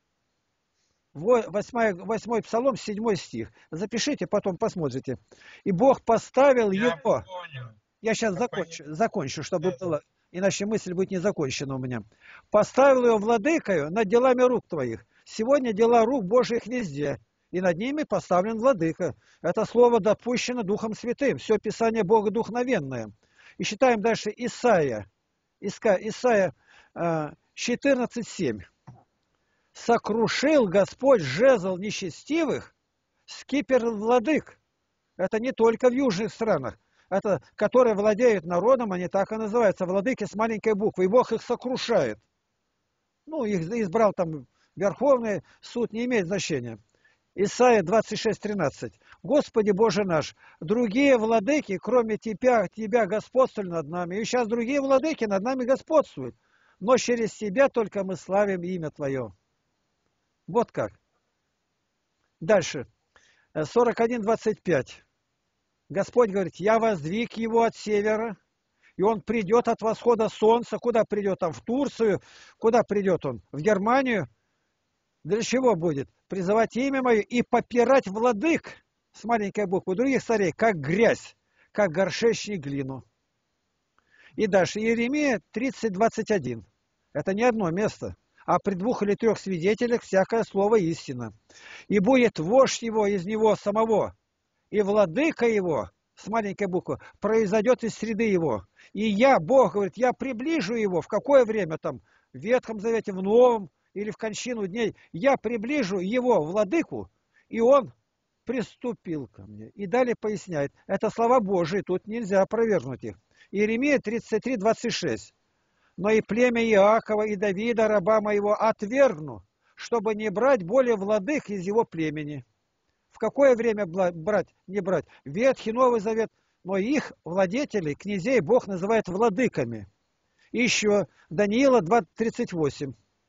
восьмой, восьмой Псалом, седьмой стих. Запишите, потом посмотрите. И Бог поставил Я его. понял. Я сейчас Я закончу, понял. закончу, чтобы Да, было, иначе мысль будет не закончена у меня. Поставил его владыкою над делами рук твоих. Сегодня дела рук Божьих везде, и над ними поставлен владыка. Это слово допущено Духом Святым. Все Писание Богодухновенное. И читаем дальше Исаия. Иска, Исаия четырнадцать семь. Сокрушил Господь жезл нечестивых, скипер владык. Это не только в южных странах. Это, которые владеют народом, они так и называются, владыки с маленькой буквы. И Бог их сокрушает. Ну, их избрал там Верховный суд, не имеет значения. Исайя двадцать шесть тринадцать. Господи Боже наш, другие владыки, кроме Тебя, Тебя господствовали над нами. И сейчас другие владыки над нами господствуют. Но через Тебя только мы славим имя Твое. Вот как. Дальше. сорок один двадцать пять. Господь говорит, я воздвиг его от севера, и он придет от восхода солнца. Куда придет? Там в Турцию. Куда придет он? В Германию. Для чего будет? Призывать имя мое и попирать владык с маленькой буквы других царей, как грязь, как горшечник глину. И дальше Иеремия тридцать двадцать один. Это не одно место, а при двух или трех свидетелях всякое слово истина. И будет вождь его из него самого, и владыка его, с маленькой буквы, произойдет из среды его. И я, Бог, говорит, я приближу его. В какое время там? В Ветхом Завете, в Новом или в кончину дней. Я приближу его, владыку, и он приступил ко мне. И далее поясняет. Это слова Божии, тут нельзя опровергнуть их. Иеремия тридцать три двадцать шесть. Но и племя Иакова и Давида, раба моего, отвергну, чтобы не брать более владык из его племени. В какое время брать, не брать? Ветхий, Новый Завет. Но их владетелей, князей, Бог называет владыками. И еще Даниила два тридцать восемь.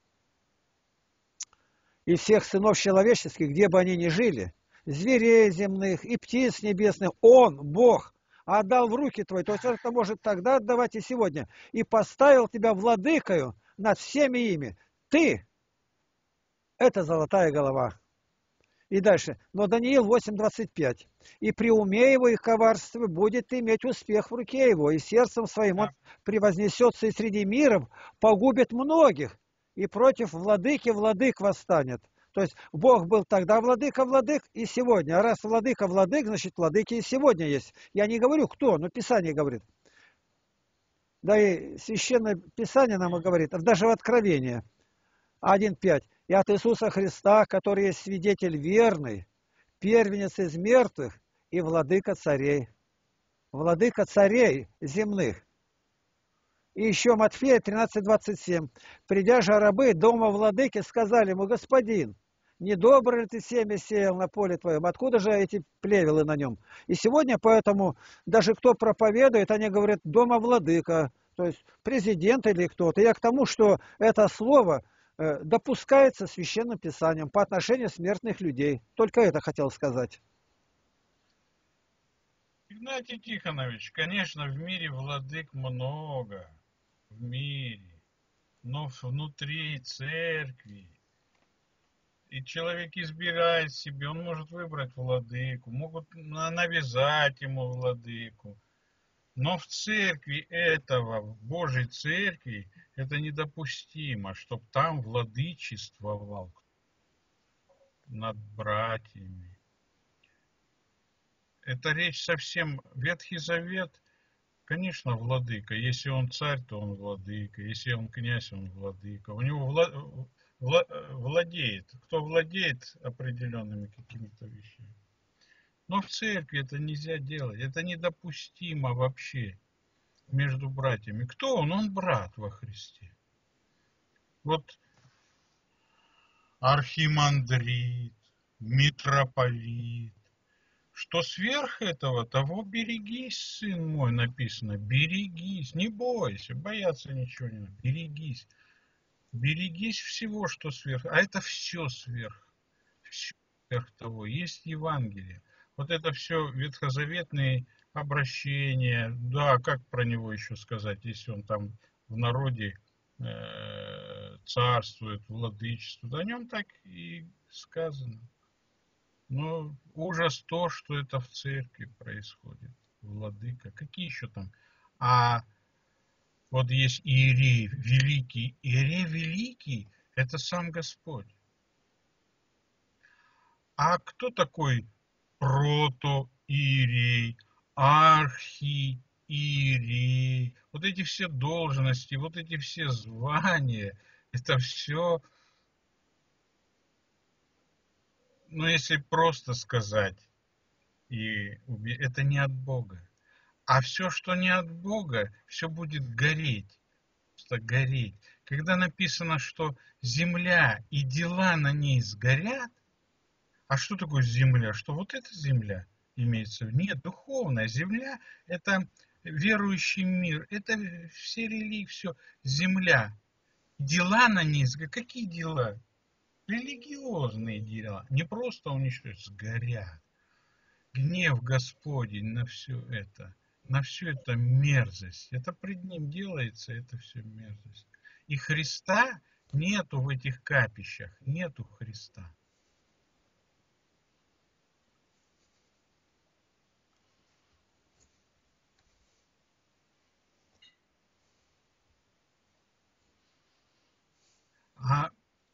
И всех сынов человеческих, где бы они ни жили, зверей земных и птиц небесных, Он, Бог, отдал в руки твои. То есть это может тогда отдавать и сегодня. И поставил тебя владыкою над всеми ими. Ты – это золотая голова. И дальше. Но Даниил восемь двадцать пять. И при уме его и коварстве будет иметь успех в руке его, и сердцем своим он превознесется и среди миров погубит многих, и против владыки владык восстанет. То есть Бог был тогда владыка владык и сегодня. А раз владыка владык, значит владыки и сегодня есть. Я не говорю кто, но Писание говорит. Да и Священное Писание нам говорит, даже в Откровении один пять. И от Иисуса Христа, который есть свидетель верный, первенец из мертвых и владыка царей. Владыка царей земных. И еще Матфея тринадцать двадцать семь. Придя же рабы дома владыки, сказали ему, господин, недобро ли ты семя сеял на поле твоем? Откуда же эти плевелы на нем? И сегодня поэтому даже кто проповедует, они говорят, дома владыка, то есть президент или кто-то. Я к тому, что это слово допускается Священным Писанием по отношению смертных людей. Только это хотел сказать. Игнатий Тихонович, конечно, в мире владык много. В мире. Но внутри церкви. И человек избирает себе, он может выбрать владыку, могут навязать ему владыку. Но в церкви этого, в Божьей церкви, это недопустимо, чтобы там владычествовал над братьями. Это речь совсем Ветхий Завет, конечно, владыка. Если он царь, то он владыка. Если он князь, он владыка. У него вла... Вла... владеет. Кто владеет определенными какими-то вещами. Но в церкви это нельзя делать. Это недопустимо вообще между братьями. Кто он? Он брат во Христе. Вот архимандрит, митрополит. Что сверх этого, того берегись, сын мой, написано. Берегись, не бойся, бояться ничего не надо. Берегись. Берегись всего, что сверх. А это все сверх. Все сверх того. Есть Евангелие. Вот это все ветхозаветные обращение. Да, как про него еще сказать, если он там в народе э, царствует, владычествует. О нем так и сказано. Но ужас то, что это в церкви происходит. Владыка. Какие еще там? А вот есть Иерей Великий. Иерей Великий – это сам Господь. А кто такой протоиерей, архииерей? Вот эти все должности, вот эти все звания, это все, ну если просто сказать, и это не от Бога. А все, что не от Бога, все будет гореть. Просто гореть. Когда написано, что земля и дела на ней сгорят, а что такое земля? Что вот эта земля имеется в виду? Нет, духовная земля – это верующий мир, это все религии, все земля. Дела на ней, какие дела? Религиозные дела. Не просто уничтожить, сгорят. Гнев Господень на все это, на всю это мерзость. Это пред Ним делается, это все мерзость. И Христа нету в этих капищах, нету Христа. А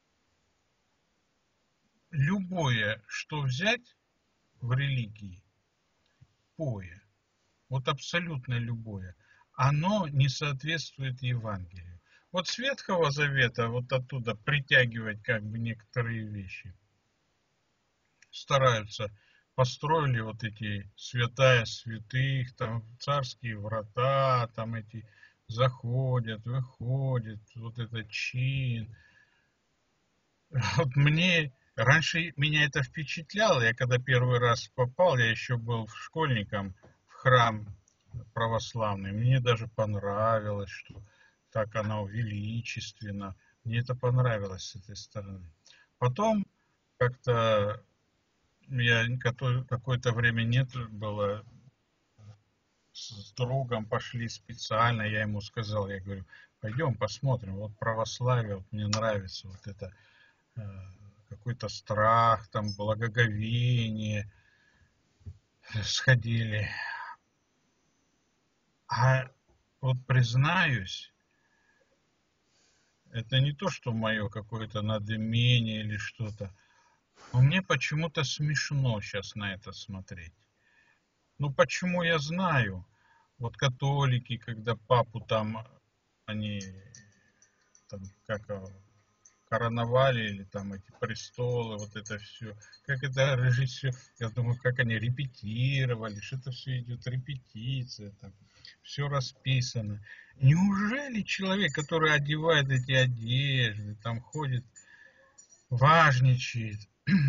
любое, что взять в религии, любое, вот абсолютно любое, оно не соответствует Евангелию. Вот с Ветхого Завета, вот оттуда притягивать как бы некоторые вещи, стараются, построили вот эти святая святых, там царские врата, там эти заходят, выходят, вот этот чин. Вот мне раньше меня это впечатляло. Я когда первый раз попал, я еще был школьником в храм православный. Мне даже понравилось, что так оно величественно. Мне это понравилось с этой стороны. Потом как-то я какое-то время нет было с другом, пошли специально, я ему сказал, я говорю, пойдем посмотрим, вот православие, вот мне нравится вот это какой-то страх, там, благоговение, сходили. А вот признаюсь, это не то, что мое какое-то надмение или что-то, но мне почему-то смешно сейчас на это смотреть. Ну, почему я знаю? Вот католики, когда папу там, они, там, как короновали, или там эти престолы, вот это все, как это режиссер, я думаю, как они репетировали, что это все идет, репетиция, там, все расписано. Неужели человек, который одевает эти одежды, там ходит, важничает,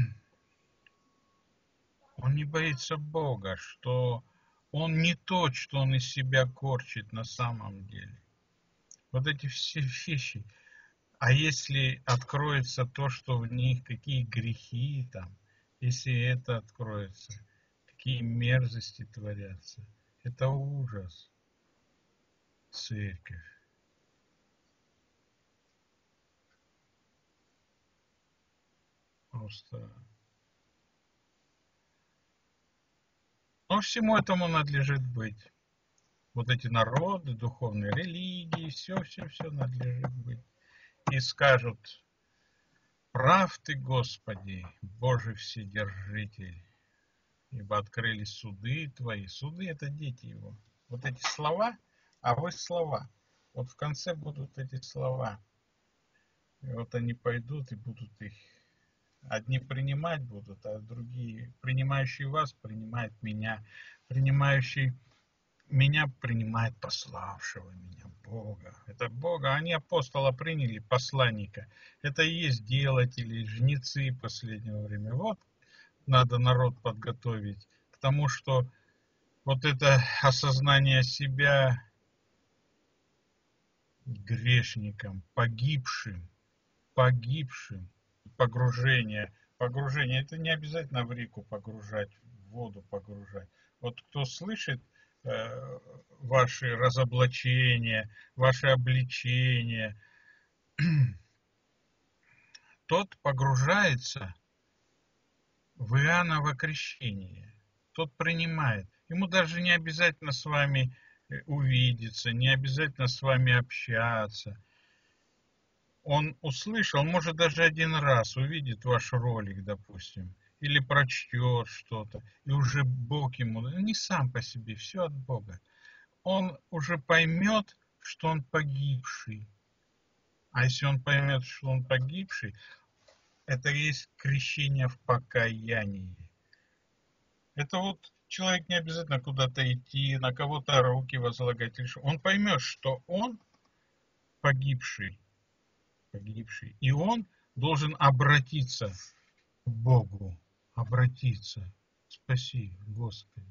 он не боится Бога, что он не тот, что он из себя корчит на самом деле. Вот эти все вещи. А если откроется то, что в них, какие грехи там, если это откроется, какие мерзости творятся, это ужас. Церковь. Просто. Но всему этому надлежит быть. Вот эти народы, духовные религии, все-все-все надлежит быть. И скажут, прав ты, Господи, Божий Вседержитель, ибо открылись суды твои. Суды – это дети его. Вот эти слова, а вы слова. Вот в конце будут эти слова. И вот они пойдут и будут их. Одни принимать будут, а другие, принимающие вас, принимают меня. Принимающий меня принимает пославшего меня, Бога. Это Бога. Они апостола приняли, посланника. Это и есть делатели, жнецы последнего времени. Вот надо народ подготовить к тому, что вот это осознание себя грешником, погибшим, погибшим, погружение. Погружение, это не обязательно в реку погружать, в воду погружать. Вот кто слышит э, ваши разоблачения, ваши обличения, тот погружается в Иоанново крещение. Тот принимает. Ему даже не обязательно с вами увидеться, не обязательно с вами общаться. Он услышал, может даже один раз увидит ваш ролик, допустим, или прочтет что-то, и уже Бог ему, не сам по себе, все от Бога. Он уже поймет, что он погибший. А если он поймет, что он погибший, это и есть крещение в покаянии. Это вот человек не обязательно куда-то идти, на кого-то руки возлагать. Он поймет, что он погибший, погибший, и он должен обратиться к Богу, обратиться. Спаси, Господи.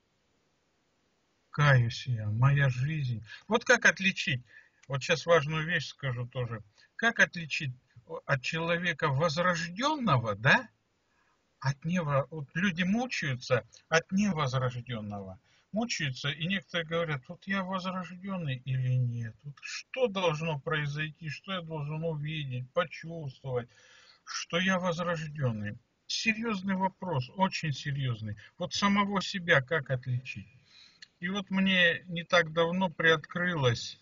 Каюсь я, моя жизнь. Вот как отличить, вот сейчас важную вещь скажу тоже, как отличить от человека возрожденного, да, от нево, вот люди мучаются от невозрожденного. Мучаются, и некоторые говорят, вот я возрожденный или нет, вот что должно произойти, что я должен увидеть, почувствовать, что я возрожденный. Серьезный вопрос, очень серьезный. Вот самого себя как отличить? И вот мне не так давно приоткрылось,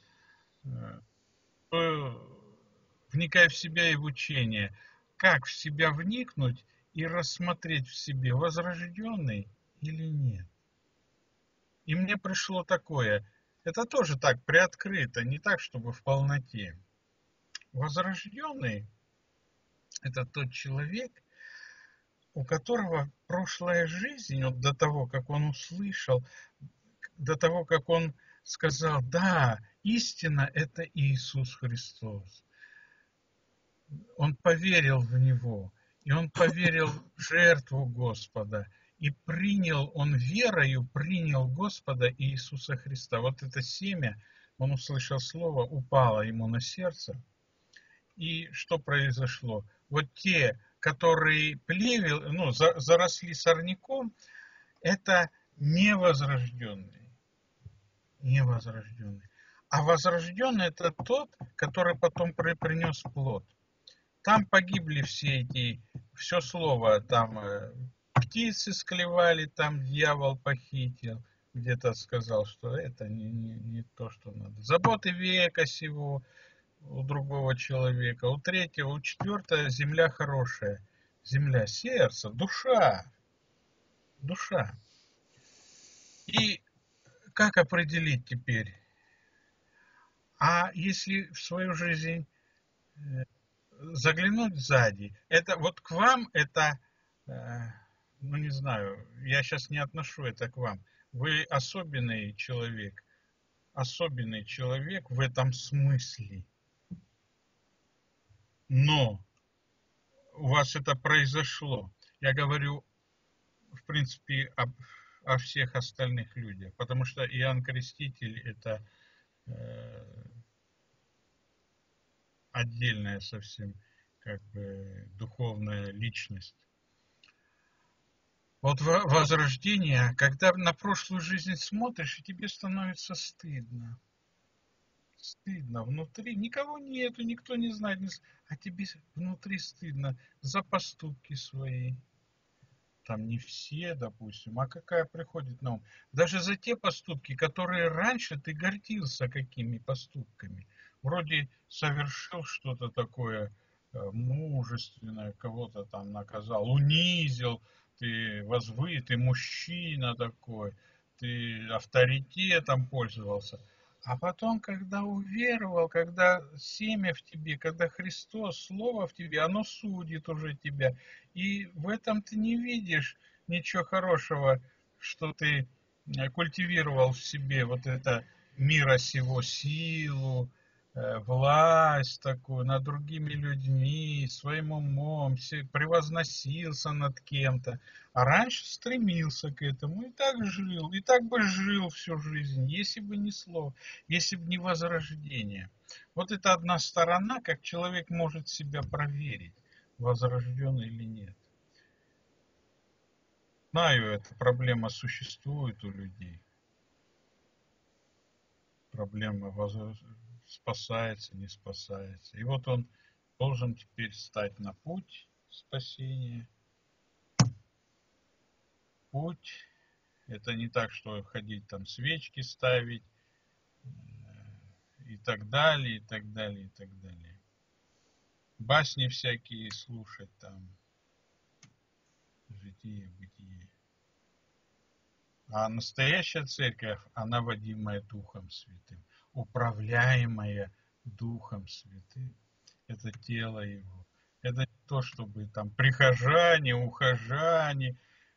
вникая в себя и в учение, как в себя вникнуть и рассмотреть в себе, возрожденный или нет. И мне пришло такое, это тоже так приоткрыто, не так, чтобы в полноте. Возрожденный – это тот человек, у которого прошлая жизнь, вот до того, как он услышал, до того, как он сказал, да, истина – это Иисус Христос. Он поверил в Него, и он поверил в жертву Господа, и принял, он верою принял Господа Иисуса Христа. Вот это семя, он услышал слово, упало ему на сердце. И что произошло? Вот те, которые плевел, ну, заросли сорняком, это невозрожденные. Невозрожденный. А возрожденный – это тот, который потом принес плод. Там погибли все эти, все слово, там э, птицы склевали, там дьявол похитил, где-то сказал, что это не, не, не то, что надо. Заботы века сего у другого человека, у третьего, у четвертого земля хорошая. Земля, сердце, душа. Душа. И как определить теперь? А если в свою жизнь заглянуть сзади, это вот к вам это, ну не знаю, я сейчас не отношу это к вам. Вы особенный человек, особенный человек в этом смысле. Но у вас это произошло. Я говорю, в принципе, об, о всех остальных людях, потому что Иоанн Креститель это э, отдельная совсем как бы духовная личность. Вот возрождение, когда на прошлую жизнь смотришь, и тебе становится стыдно. Стыдно внутри, никого нету, никто не знает, а тебе внутри стыдно за поступки свои. Там не все, допустим, а какая приходит на ум. Даже за те поступки, которые раньше ты гордился какими поступками. Вроде совершил что-то такое мужественное, кого-то там наказал, унизил, ты возвы, ты мужчина такой, ты авторитетом пользовался. А потом, когда уверовал, когда семя в тебе, когда Христос, Слово в тебе, оно судит уже тебя. И в этом ты не видишь ничего хорошего, что ты культивировал в себе вот это мира сего силу, власть такую над другими людьми, своим умом, превозносился над кем-то. А раньше стремился к этому и так жил, и так бы жил всю жизнь, если бы не слово, если бы не возрождение. Вот это одна сторона, как человек может себя проверить, возрожден или нет. Знаю, эта проблема существует у людей. проблема воз... спасается, не спасается. И вот он должен теперь стать на путь спасения. Путь — это не так, что ходить там свечки ставить и так далее, и так далее, и так далее. Басни всякие слушать там, житие, бытие. А настоящая церковь, она водимая Духом Святым, управляемая Духом Святым. Это тело Его. Это не то, чтобы там прихожане, ухожане.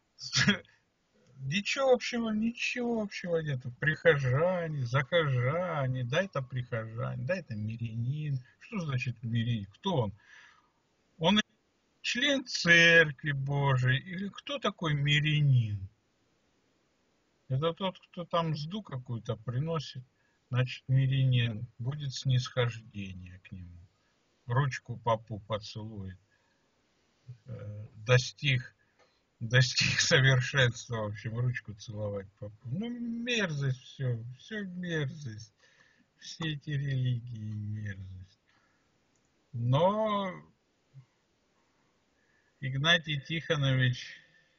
Ничего общего, ничего общего нету. Прихожане, захожане, дай-то прихожане, дай-то мирянин. Что значит мирянин? Кто он? Он член Церкви Божией или кто такой мирянин? Это тот, кто там мзду какую-то приносит, значит мирянин, будет снисхождение к нему. Ручку попу поцелует. Достиг, достиг совершенства, в общем, ручку целовать попу. Ну, мерзость все, все мерзость. Все эти религии мерзость. Но Игнатий Тихонович,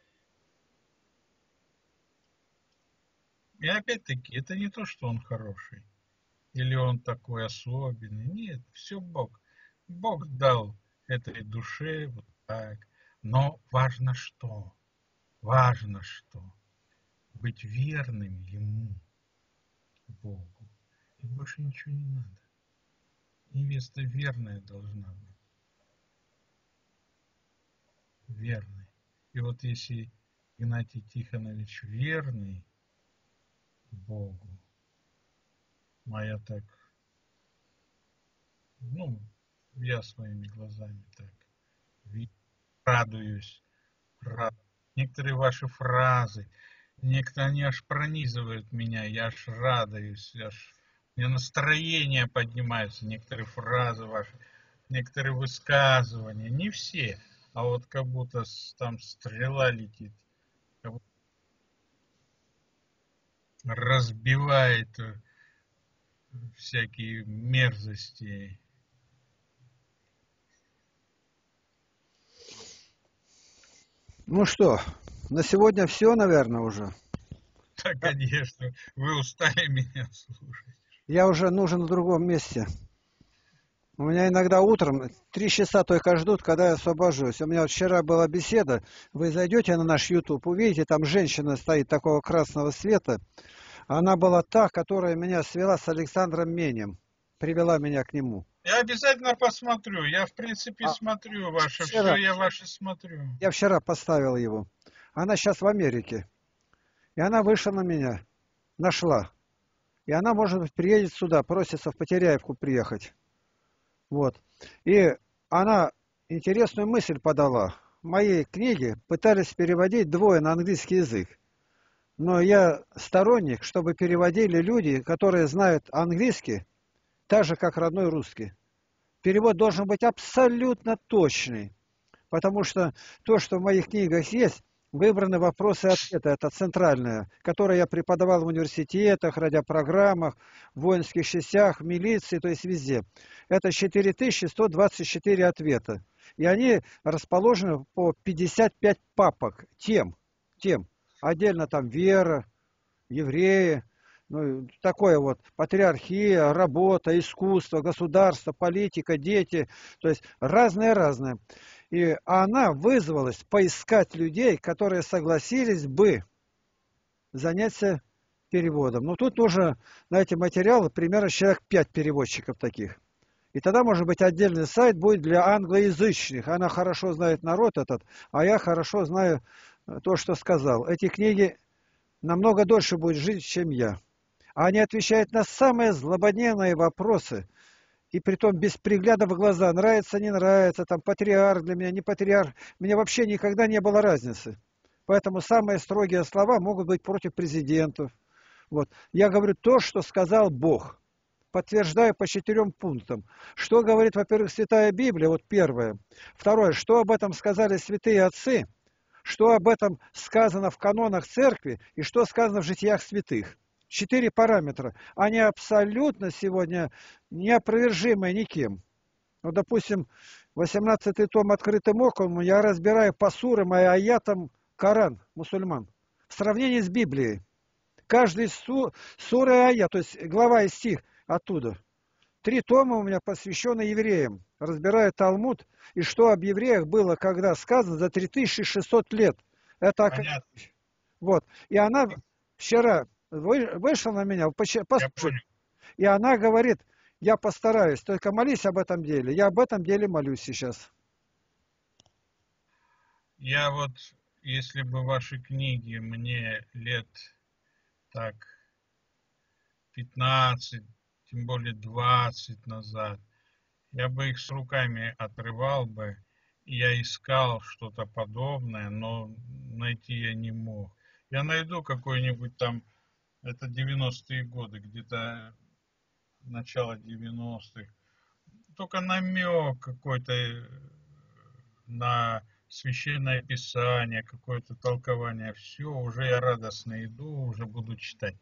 и опять-таки, это не то, что он хороший, или он такой особенный. Нет, все Бог. Бог дал этой душе вот так. Но важно что? Важно что? Быть верным Ему, Богу. И больше ничего не надо. Невеста верная должна быть. Верной. И вот если Игнатий Тихонович верный Богу, моя так, ну, я своими глазами так радуюсь. радуюсь. Некоторые ваши фразы, некоторые они аж пронизывают меня, я аж радуюсь, аж у меня настроение поднимается, некоторые фразы ваши, некоторые высказывания, не все, а вот как будто там стрела летит, как будто разбивает всякие мерзости. Ну что, на сегодня все, наверное, уже. Да, конечно, вы устали меня слушать. Я уже нужен в другом месте. У меня иногда утром три часа только ждут, когда я освобожусь. У меня вот вчера была беседа. Вы зайдете на наш YouTube, увидите, там женщина стоит такого красного цвета. Она была та, которая меня свела с Александром Менем. Привела меня к нему. Я обязательно посмотрю. Я, в принципе, А смотрю ваше. вчера, Все я ваше смотрю. Я вчера поставил его. Она сейчас в Америке. И она вышла на меня. Нашла. И она, может быть, приедет сюда, просится в Потеряевку приехать. Вот. И она интересную мысль подала. Мои книги пытались переводить двое на английский язык. Но я сторонник, чтобы переводили люди, которые знают английский, так же, как родной русский. Перевод должен быть абсолютно точный. Потому что то, что в моих книгах есть, выбраны вопросы и ответы. Это центральное, которые я преподавал в университетах, радиопрограммах, в воинских частях, в милиции, то есть везде. Это четыре тысячи сто двадцать четыре ответа. И они расположены по пятьдесят пять папок, тем, тем. Отдельно там вера, евреи, ну, такое вот, патриархия, работа, искусство, государство, политика, дети, то есть разное-разное. И она вызвалась поискать людей, которые согласились бы заняться переводом. Но тут уже на эти материалы примерно человек пять переводчиков таких. И тогда, может быть, отдельный сайт будет для англоязычных. Она хорошо знает народ этот, а я хорошо знаю то, что сказал. Эти книги намного дольше будут жить, чем я. А они отвечают на самые злободневные вопросы. И притом без пригляда в глаза. Нравится, не нравится, там патриарх для меня, не патриарх. Мне вообще никогда не было разницы. Поэтому самые строгие слова могут быть против президентов. Вот. Я говорю то, что сказал Бог. Подтверждаю по четырем пунктам. Что говорит, во-первых, Святая Библия, вот первое. Второе, что об этом сказали святые отцы, что об этом сказано в канонах церкви и что сказано в житиях святых. Четыре параметра. Они абсолютно сегодня неопровержимые никем. Ну, допустим, восемнадцатый том «Открытым оком» я разбираю по сурам и аятам Коран мусульман. В сравнении с Библией. Каждый су, сура и аят, то есть глава и стих оттуда. Три тома у меня посвящены евреям. Разбираю Талмуд и что об евреях было, когда сказано за три тысячи шестьсот лет. Это Понятно. вот. И она вчера вы- вышла на меня, поч- Я послушайте, понял. и она говорит, я постараюсь, только молись об этом деле. Я об этом деле молюсь сейчас. Я вот, если бы ваши книги мне лет так пятнадцать, тем более двадцать назад, я бы их с руками отрывал бы, и я искал что-то подобное, но найти я не мог. Я найду какой-нибудь там, это девяностые годы, где-то начало девяностых, только намек какой-то на священное писание, какое-то толкование, все, уже я радостно иду, уже буду читать.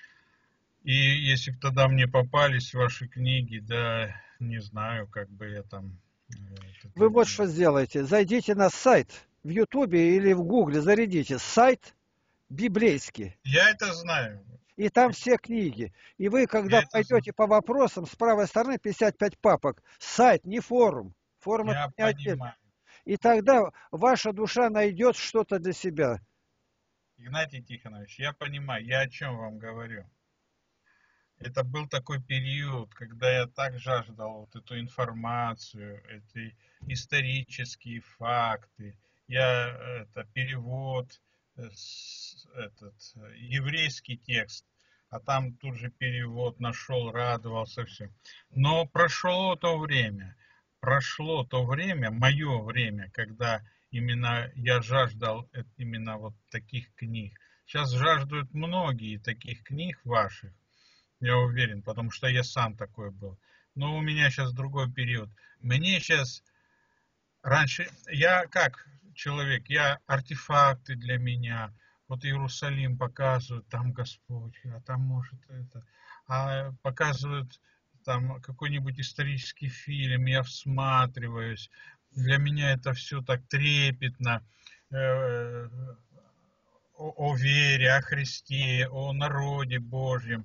И если бы тогда мне попались ваши книги, да, не знаю, как бы я там... э, это, Вы вот э, что сделайте. Зайдите на сайт в Ютубе или в Гугле, зарядите сайт библейский. Я это знаю, И там все книги. И вы, я когда это знаю, пойдете по вопросам, с правой стороны пятьдесят пять папок. Сайт, не форум. Форум это я не отдельно. понимаю. И тогда ваша душа найдет что-то для себя. Игнатий Тихонович, я понимаю, я о чем вам говорю. Это был такой период, когда я так жаждал вот эту информацию, эти исторические факты. Я это перевод, э, с- этот э, еврейский текст, а там тут же перевод нашел, радовался все. Но прошло то время, прошло то время, мое время, когда именно я жаждал э, именно вот таких книг. Сейчас жаждут многие таких книг ваших. Я уверен, потому что я сам такой был. Но у меня сейчас другой период. Мне сейчас раньше, я как человек, я артефакты для меня. Вот Иерусалим показывают, там Господь, а там может это. А показывают там какой-нибудь исторический фильм, я всматриваюсь. Для меня это все так трепетно. Э, о, о вере, о Христе, о народе Божьем.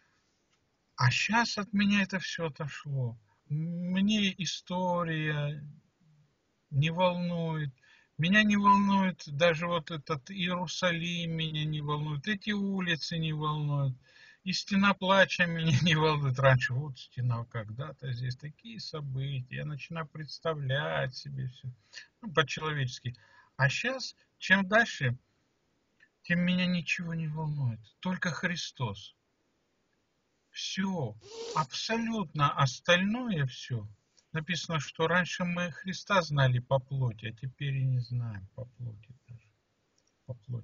А сейчас от меня это все отошло. Мне история не волнует. Меня не волнует даже вот этот Иерусалим, меня не волнует. Эти улицы не волнуют. И стена плача меня не волнует. Раньше вот стена когда-то здесь такие события. Я начинаю представлять себе все. Ну, по-человечески. А сейчас, чем дальше, тем меня ничего не волнует. Только Христос. Все, абсолютно остальное все. Написано, что раньше мы Христа знали по плоти, а теперь и не знаем по плоти даже. По плоти.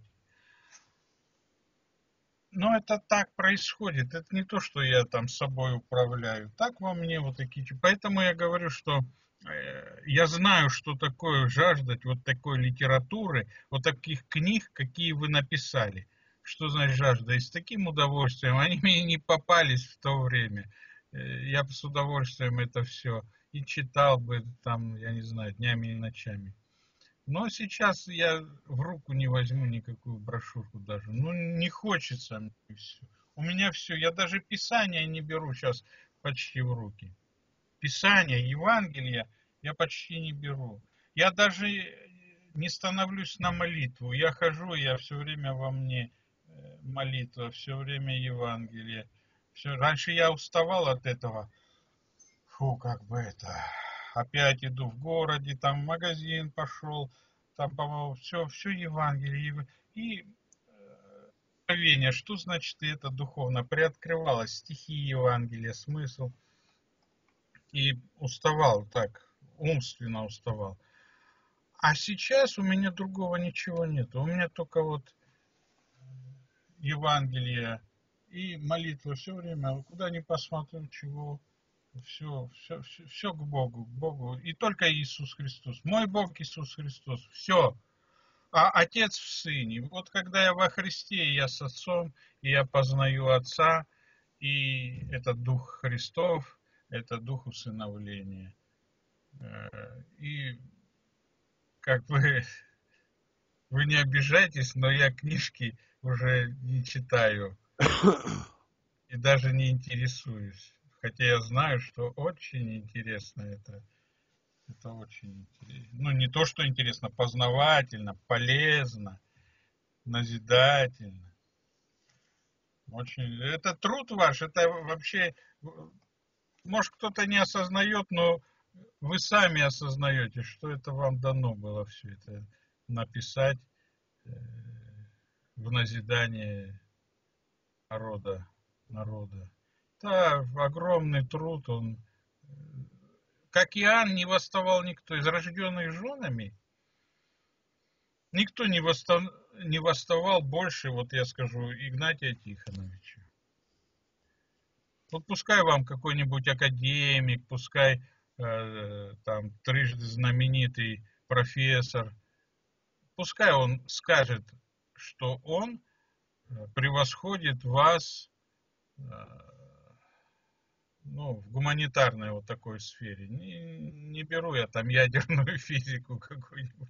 Но это так происходит. Это не то, что я там собой управляю. Так во мне вот такие... Поэтому я говорю, что э, я знаю, что такое жаждать вот такой литературы, вот таких книг, какие вы написали. Что значит жажда? И с таким удовольствием. Они мне не попались в то время. Э, Я бы с удовольствием это все и читал бы там, я не знаю, днями и ночами. Но сейчас я в руку не возьму никакую брошюрку даже. Ну, не хочется мне все. У меня все. Я даже Писание не беру сейчас почти в руки. Писание, Евангелие я почти не беру. Я даже не становлюсь на молитву. Я хожу, я все время во мне э, молитва, все время Евангелие. Все. Раньше я уставал от этого. Фу, как бы это. Опять иду в городе, там в магазин пошел, там, по-моему, все, все Евангелие. И откровение, что значит это духовно? Приоткрывалось стихи Евангелия, смысл. И уставал так, умственно уставал. А сейчас у меня другого ничего нет. У меня только вот Евангелие и молитва все время. Куда ни посмотрю, чего. Все, все, все, все к Богу, к Богу. И только Иисус Христос. Мой Бог Иисус Христос. Все. А Отец в Сыне. Вот когда я во Христе, я с Отцом, и я познаю Отца, и это Дух Христов, это Дух усыновления. И как бы вы не обижайтесь, но я книжки уже не читаю и даже не интересуюсь. Хотя я знаю, что очень интересно это. Это очень интересно. Ну, не то, что интересно, познавательно, полезно, назидательно. Очень. Это труд ваш, это вообще, может, кто-то не осознает, но вы сами осознаете, что это вам дано было все это написать в назидание народа, народа. Это огромный труд, он, как Иоанн, не восставал никто из рожденных женами, никто не, восстав... не восставал больше, вот я скажу, Игнатия Тихоновича. Вот пускай вам какой-нибудь академик, пускай э, там трижды знаменитый профессор, пускай он скажет, что он превосходит вас э, ну, в гуманитарной вот такой сфере. Не, не беру я там ядерную физику какую-нибудь,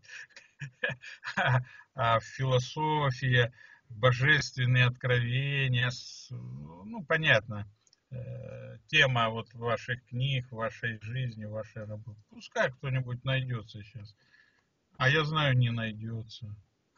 а, а философия, божественные откровения, ну, понятно, тема вот ваших книг, вашей жизни, вашей работы. Пускай кто-нибудь найдется сейчас. А я знаю, не найдется.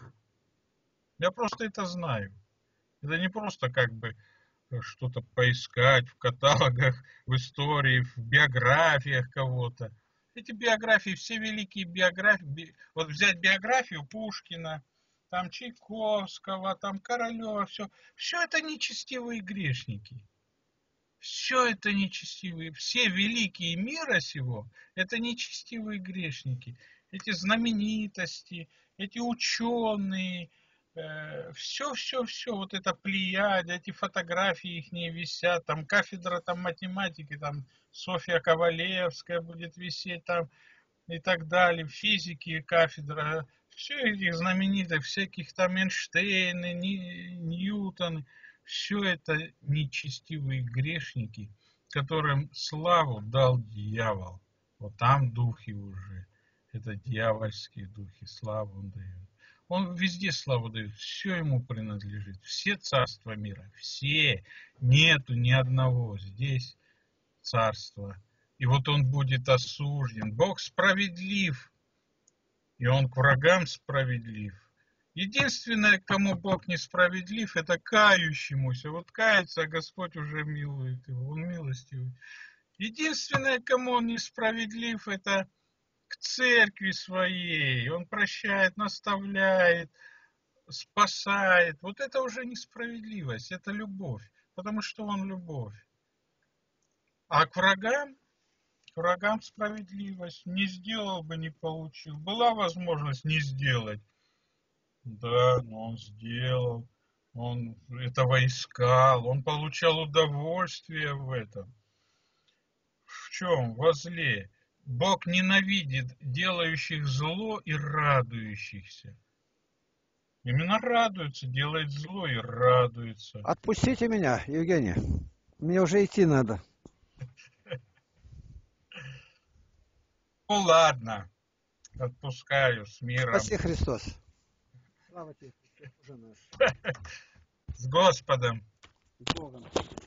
Я просто это знаю. Это не просто как бы что-то поискать в каталогах, в истории, в биографиях кого-то. Эти биографии, все великие биографии, вот взять биографию Пушкина, там Чайковского, там Королева, все, все это нечестивые грешники. Все это нечестивые, все великие мира сего, это нечестивые грешники. Эти знаменитости, эти ученые, э, все, все, все, вот это плеяда, эти фотографии их не висят, там кафедра там математики, там Софья Ковалевская будет висеть там и так далее, физики кафедра, все этих знаменитых, всяких там Эйнштейны, Ньютоны. Все это нечестивые грешники, которым славу дал дьявол. Вот там духи уже. Это дьявольские духи, славу он дает. Он везде славу дает, все ему принадлежит. Все царства мира, все. Нету ни одного. Здесь царство. И вот он будет осужден. Бог справедлив. И он к врагам справедлив. Единственное, кому Бог несправедлив, это кающемуся. Вот кается, Господь уже милует его, он милостивый. Единственное, кому он несправедлив, это к церкви своей. Он прощает, наставляет, спасает. Вот это уже несправедливость, это любовь, потому что он любовь. А к врагам, к врагам справедливость. Не сделал бы, не получил. Была возможность не сделать. Да, но он сделал, он этого искал, он получал удовольствие в этом. В чем? Во зле. Бог ненавидит делающих зло и радующихся. Именно радуется, делает зло и радуется. Отпустите меня, Евгений. Мне уже идти надо. Ну ладно, отпускаю с миром. Спаси Христос. Слава тебе, Боже наш. С Господом. С Богом.